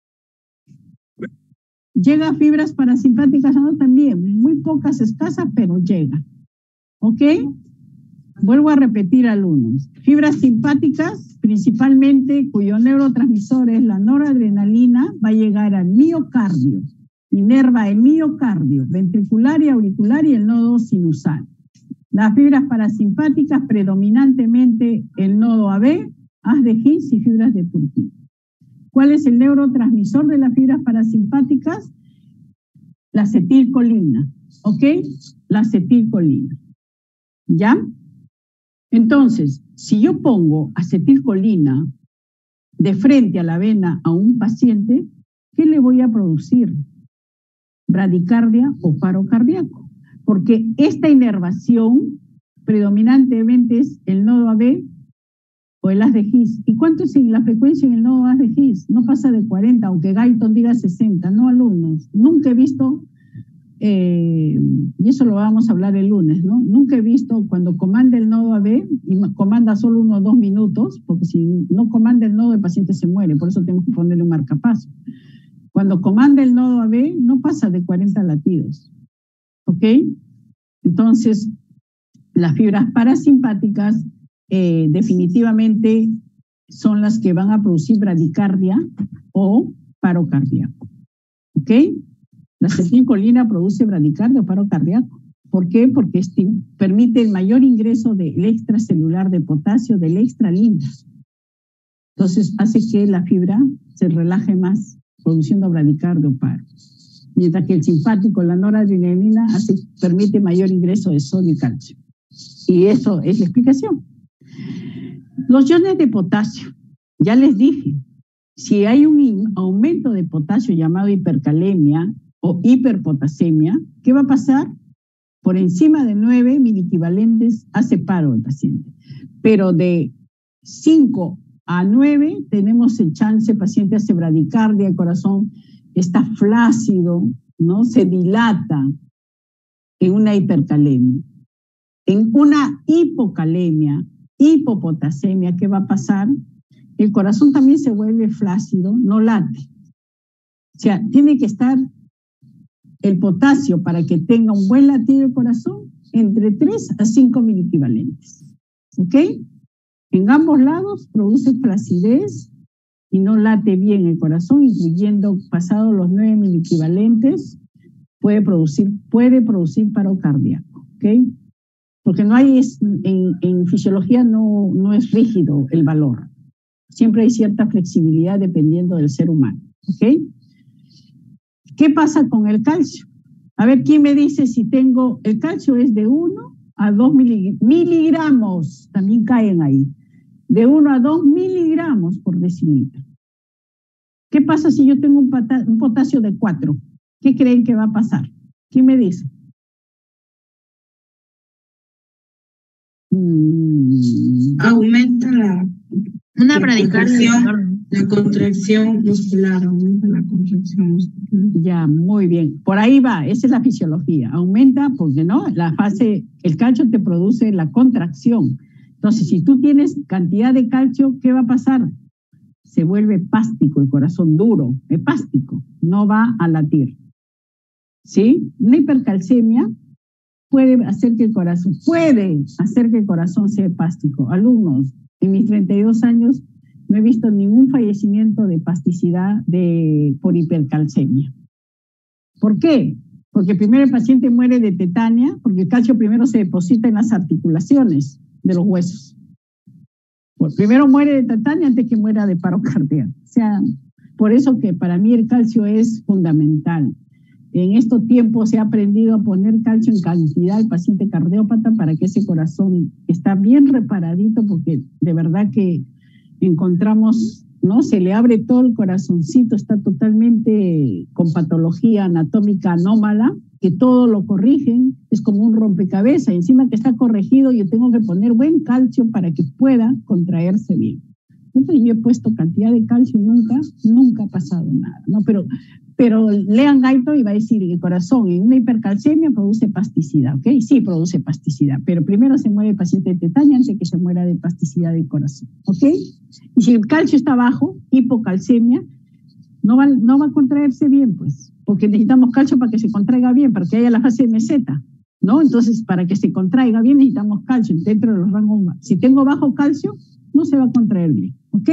Speaker 1: Llega fibras parasimpáticas al nodo también. Muy pocas, escasas, pero llega. ¿Ok? Vuelvo a repetir, alumnos. Fibras simpáticas, principalmente, cuyo neurotransmisor es la noradrenalina, va a llegar al miocardio. Inerva el miocardio, ventricular y auricular y el nodo sinusal. Las fibras parasimpáticas, predominantemente el nodo AB, haz de His y fibras de Purkinje. ¿Cuál es el neurotransmisor de las fibras parasimpáticas? La acetilcolina. ¿Ok? La acetilcolina. ¿Ya? Entonces, si yo pongo acetilcolina de frente a la vena a un paciente, ¿qué le voy a producir? Bradicardia o paro cardíaco. Porque esta inervación predominantemente es el nodo AB o el haz de His. ¿Y cuánto es la frecuencia en el nodo haz de His? No pasa de 40, aunque Guyton diga 60. No, alumnos. Nunca he visto y eso lo vamos a hablar el lunes, ¿no? Nunca he visto cuando comanda el nodo AB y comanda solo 1 o 2 minutos, porque si no comanda el nodo, el paciente se muere, por eso tenemos que ponerle un marcapaso. Cuando comanda el nodo AB, no pasa de 40 latidos, ¿ok? Entonces, las fibras parasimpáticas definitivamente son las que van a producir bradicardia o paro cardíaco, ¿ok? La acetilcolina produce bradicardia o paro cardíaco. ¿Por qué? Porque permite el mayor ingreso del extracelular de potasio, del extralínea. Entonces hace que la fibra se relaje más, produciendo bradicardia o paro. Mientras que el simpático, la noradrenalina, permite mayor ingreso de sodio y calcio. Y eso es la explicación. Los iones de potasio, ya les dije, si hay un aumento de potasio llamado hipercalemia o hiperpotasemia, ¿qué va a pasar? Por encima de 9 miliequivalentes hace paro el paciente. Pero de 5 a 9 tenemos el chance, el paciente hace bradicardia, el corazón está flácido, ¿no? Se dilata en una hipercalemia. En una hipocalemia, hipopotasemia, ¿qué va a pasar? El corazón también se vuelve flácido, no late. O sea, tiene que estar el potasio para que tenga un buen latido de corazón entre 3 a 5 miliequivalentes. ¿Ok? En ambos lados produce flacidez y no late bien el corazón, incluyendo pasado los 9 miliequivalentes, puede producir paro cardíaco. ¿Ok? Porque no hay, en fisiología no es rígido el valor. Siempre hay cierta flexibilidad dependiendo del ser humano. ¿Ok? ¿Qué pasa con el calcio? A ver, ¿quién me dice si tengo, el calcio es de 1 a 2 miligramos, también caen ahí, de 1 a 2 miligramos por decilitro. ¿Qué pasa si yo tengo un potasio de 4? ¿Qué creen que va a pasar? ¿Quién me dice?
Speaker 11: Aumenta la contracción muscular, aumenta la contracción muscular.
Speaker 1: Ya, muy bien. Por ahí va, esa es la fisiología. Aumenta porque no, el calcio te produce la contracción. Entonces, si tú tienes cantidad de calcio, ¿qué va a pasar? Se vuelve hepástico, el corazón duro, hepástico, no va a latir. ¿Sí? Una hipercalcemia puede hacer que el corazón sea hepástico. Alumnos, en mis 32 años no he visto ningún fallecimiento de hepasticidad por hipercalcemia. ¿Por qué? Porque primero el paciente muere de tetania, porque el calcio primero se deposita en las articulaciones de los huesos. Primero muere de tetania antes que muera de paro cardíaco. O sea, por eso que para mí el calcio es fundamental. En estos tiempos se ha aprendido a poner calcio en cantidad al paciente cardiópata para que ese corazón está bien reparadito, porque de verdad que encontramos, ¿no? Se le abre todo el corazoncito, está totalmente con patología anatómica anómala, que todo lo corrigen, es como un rompecabezas, encima que está corregido yo tengo que poner buen calcio para que pueda contraerse bien. Entonces yo he puesto cantidad de calcio y nunca ha pasado nada, ¿no? Pero lean Gaito y va a decir que el corazón en una hipercalcemia produce espasticidad, ¿ok? Sí, produce espasticidad, pero primero se muere el paciente de tetania antes que se muera de espasticidad del corazón, ¿ok? Y si el calcio está bajo, hipocalcemia, no va a contraerse bien, pues, porque necesitamos calcio para que se contraiga bien, para que haya la fase de meseta, ¿no? Entonces, para que se contraiga bien necesitamos calcio dentro de los rangos. Si tengo bajo calcio, no se va a contraer bien, ¿ok?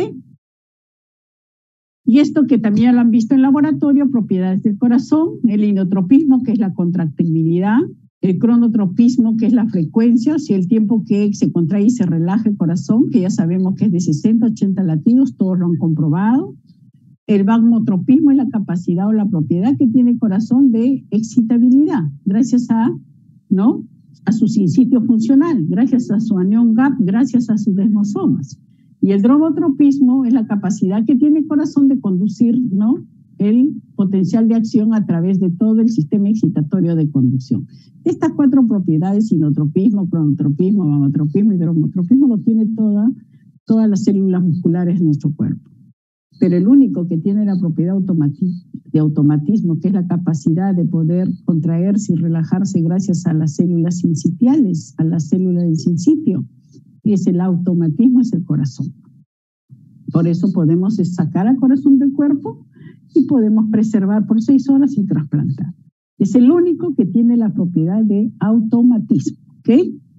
Speaker 1: Y esto que también lo han visto en laboratorio, propiedades del corazón, el inotropismo, que es la contractibilidad, el cronotropismo, que es la frecuencia, o sea, el tiempo que se contrae y se relaja el corazón, que ya sabemos que es de 60 a 80 latidos, todos lo han comprobado. El vagmotropismo es la capacidad o la propiedad que tiene el corazón de excitabilidad, gracias a, ¿no?, a su sitio funcional, gracias a su anión gap, gracias a sus desmosomas. Y el dromotropismo es la capacidad que tiene el corazón de conducir, ¿no?, el potencial de acción a través de todo el sistema excitatorio de conducción. Estas 4 propiedades, inotropismo, cronotropismo, vagotropismo y dromotropismo, lo tiene todas las células musculares de nuestro cuerpo. pero el único que tiene la propiedad de automatismo, que es la capacidad de poder contraerse y relajarse gracias a las células sincitiales, a las células del sincitio, es el automatismo, es el corazón. Por eso podemos sacar al corazón del cuerpo y podemos preservar por 6 horas y trasplantar. Es el único que tiene la propiedad de automatismo, ¿ok?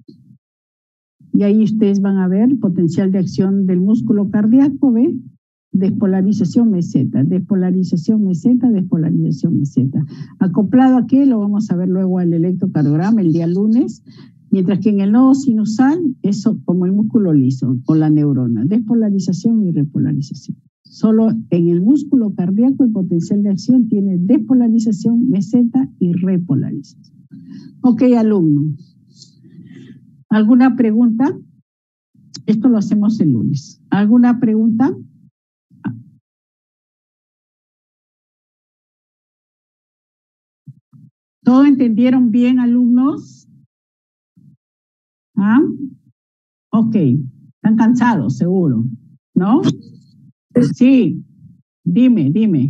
Speaker 1: Y ahí ustedes van a ver potencial de acción del músculo cardíaco, ¿ve? Despolarización meseta, despolarización meseta, despolarización meseta. Acoplado a qué lo vamos a ver luego al electrocardiograma el día lunes, mientras que en el nodo sinusal, eso como el músculo liso o la neurona, despolarización y repolarización. Solo en el músculo cardíaco el potencial de acción tiene despolarización, meseta y repolarización. Ok, alumnos. ¿Alguna pregunta? Esto lo hacemos el lunes. ¿Alguna pregunta? ¿Todo entendieron bien, alumnos? ¿Ah? Ok. Están cansados, seguro, ¿no? Sí. Dime.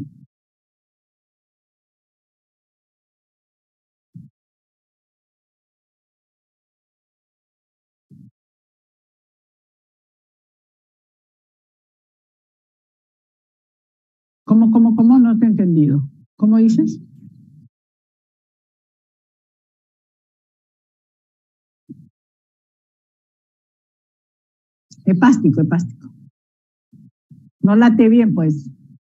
Speaker 1: ¿Cómo? No te he entendido. ¿Cómo dices? Hepástico. No late bien, pues.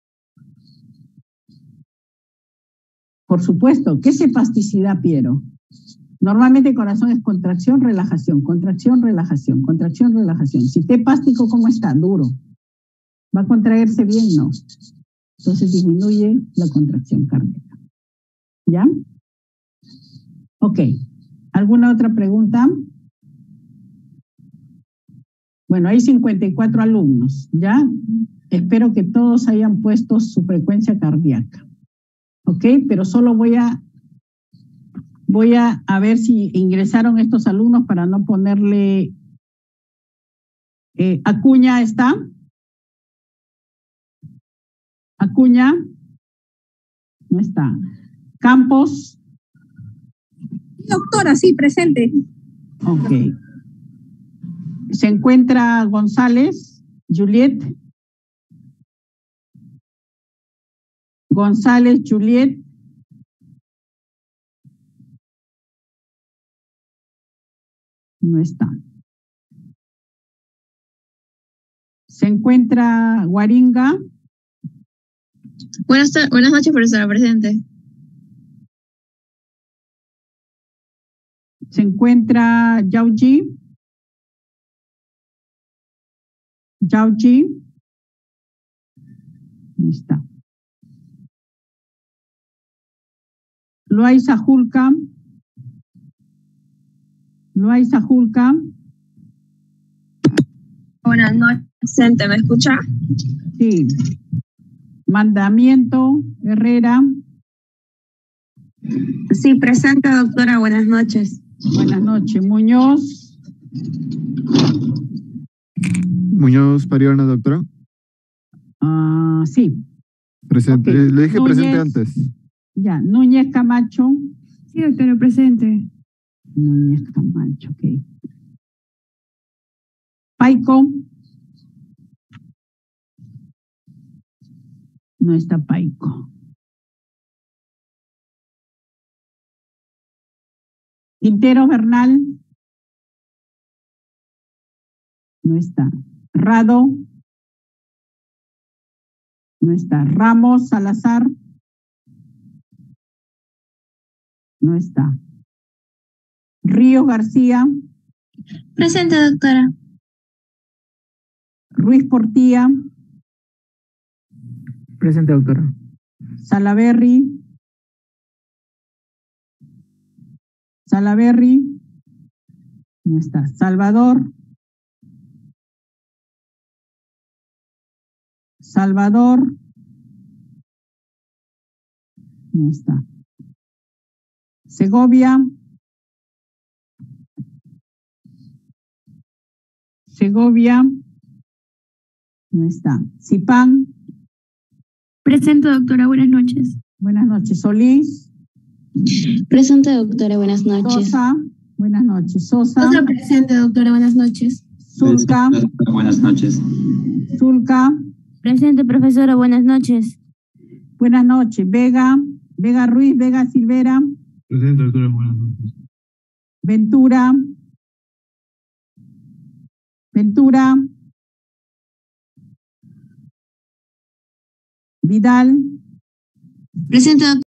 Speaker 1: Por supuesto. ¿Qué es hepasticidad, Piero? Normalmente el corazón es contracción, relajación, contracción, relajación, contracción, relajación. Si está hepástico, ¿cómo está? Duro. ¿Va a contraerse bien? No. Entonces disminuye la contracción cardíaca. ¿Ya? Ok. ¿Alguna otra pregunta? Bueno, hay 54 alumnos, ¿ya? Espero que todos hayan puesto su frecuencia cardíaca. ¿Ok? Pero solo voy a ver si ingresaron estos alumnos para no ponerle... Acuña está. Acuña. No está. Campos.
Speaker 12: Doctora, sí, presente.
Speaker 1: Ok. Se encuentra González, Juliet. González, Juliet. No está. Se encuentra Guaringa.
Speaker 6: Buenas noches, profesora, presente.
Speaker 1: Se encuentra Yauji. No está. Loaiza Julca.
Speaker 12: Buenas noches, presente, ¿me escucha?
Speaker 1: Sí. Mandamiento Herrera.
Speaker 12: Sí, presente, doctora, buenas noches.
Speaker 1: Buenas noches. Muñoz.
Speaker 13: Muñoz Pariona, doctora.
Speaker 1: Sí.
Speaker 13: Presente.
Speaker 1: Okay.
Speaker 13: Le dije
Speaker 1: Núñez,
Speaker 13: presente antes.
Speaker 1: Ya. Núñez Camacho.
Speaker 8: Sí, doctora, presente.
Speaker 1: Núñez Camacho, ok. Paico. No está Paico. Quintero Bernal. No está. Rado. No está. Ramos Salazar. No está. Río García.
Speaker 6: Presente, doctora.
Speaker 1: Ruiz Portilla.
Speaker 14: Presente, doctora.
Speaker 1: Salaverry. No está. Salvador. No está. Segovia. No está. Zipán.
Speaker 8: Presente, doctora. Buenas noches.
Speaker 1: Buenas noches. Solís.
Speaker 2: Presente, doctora. Buenas noches.
Speaker 1: Sosa. Buenas noches. Sosa.
Speaker 8: Sosa presente, doctora. Buenas noches.
Speaker 1: Zulca.
Speaker 14: Buenas noches.
Speaker 1: Zulca.
Speaker 8: Presente, profesora. Buenas noches.
Speaker 1: Buenas noches. Vega. Vega Ruiz. Vega Silvera.
Speaker 9: Presente, doctora. Buenas noches.
Speaker 1: Ventura. Ventura. Vidal.
Speaker 8: Presente, doctora.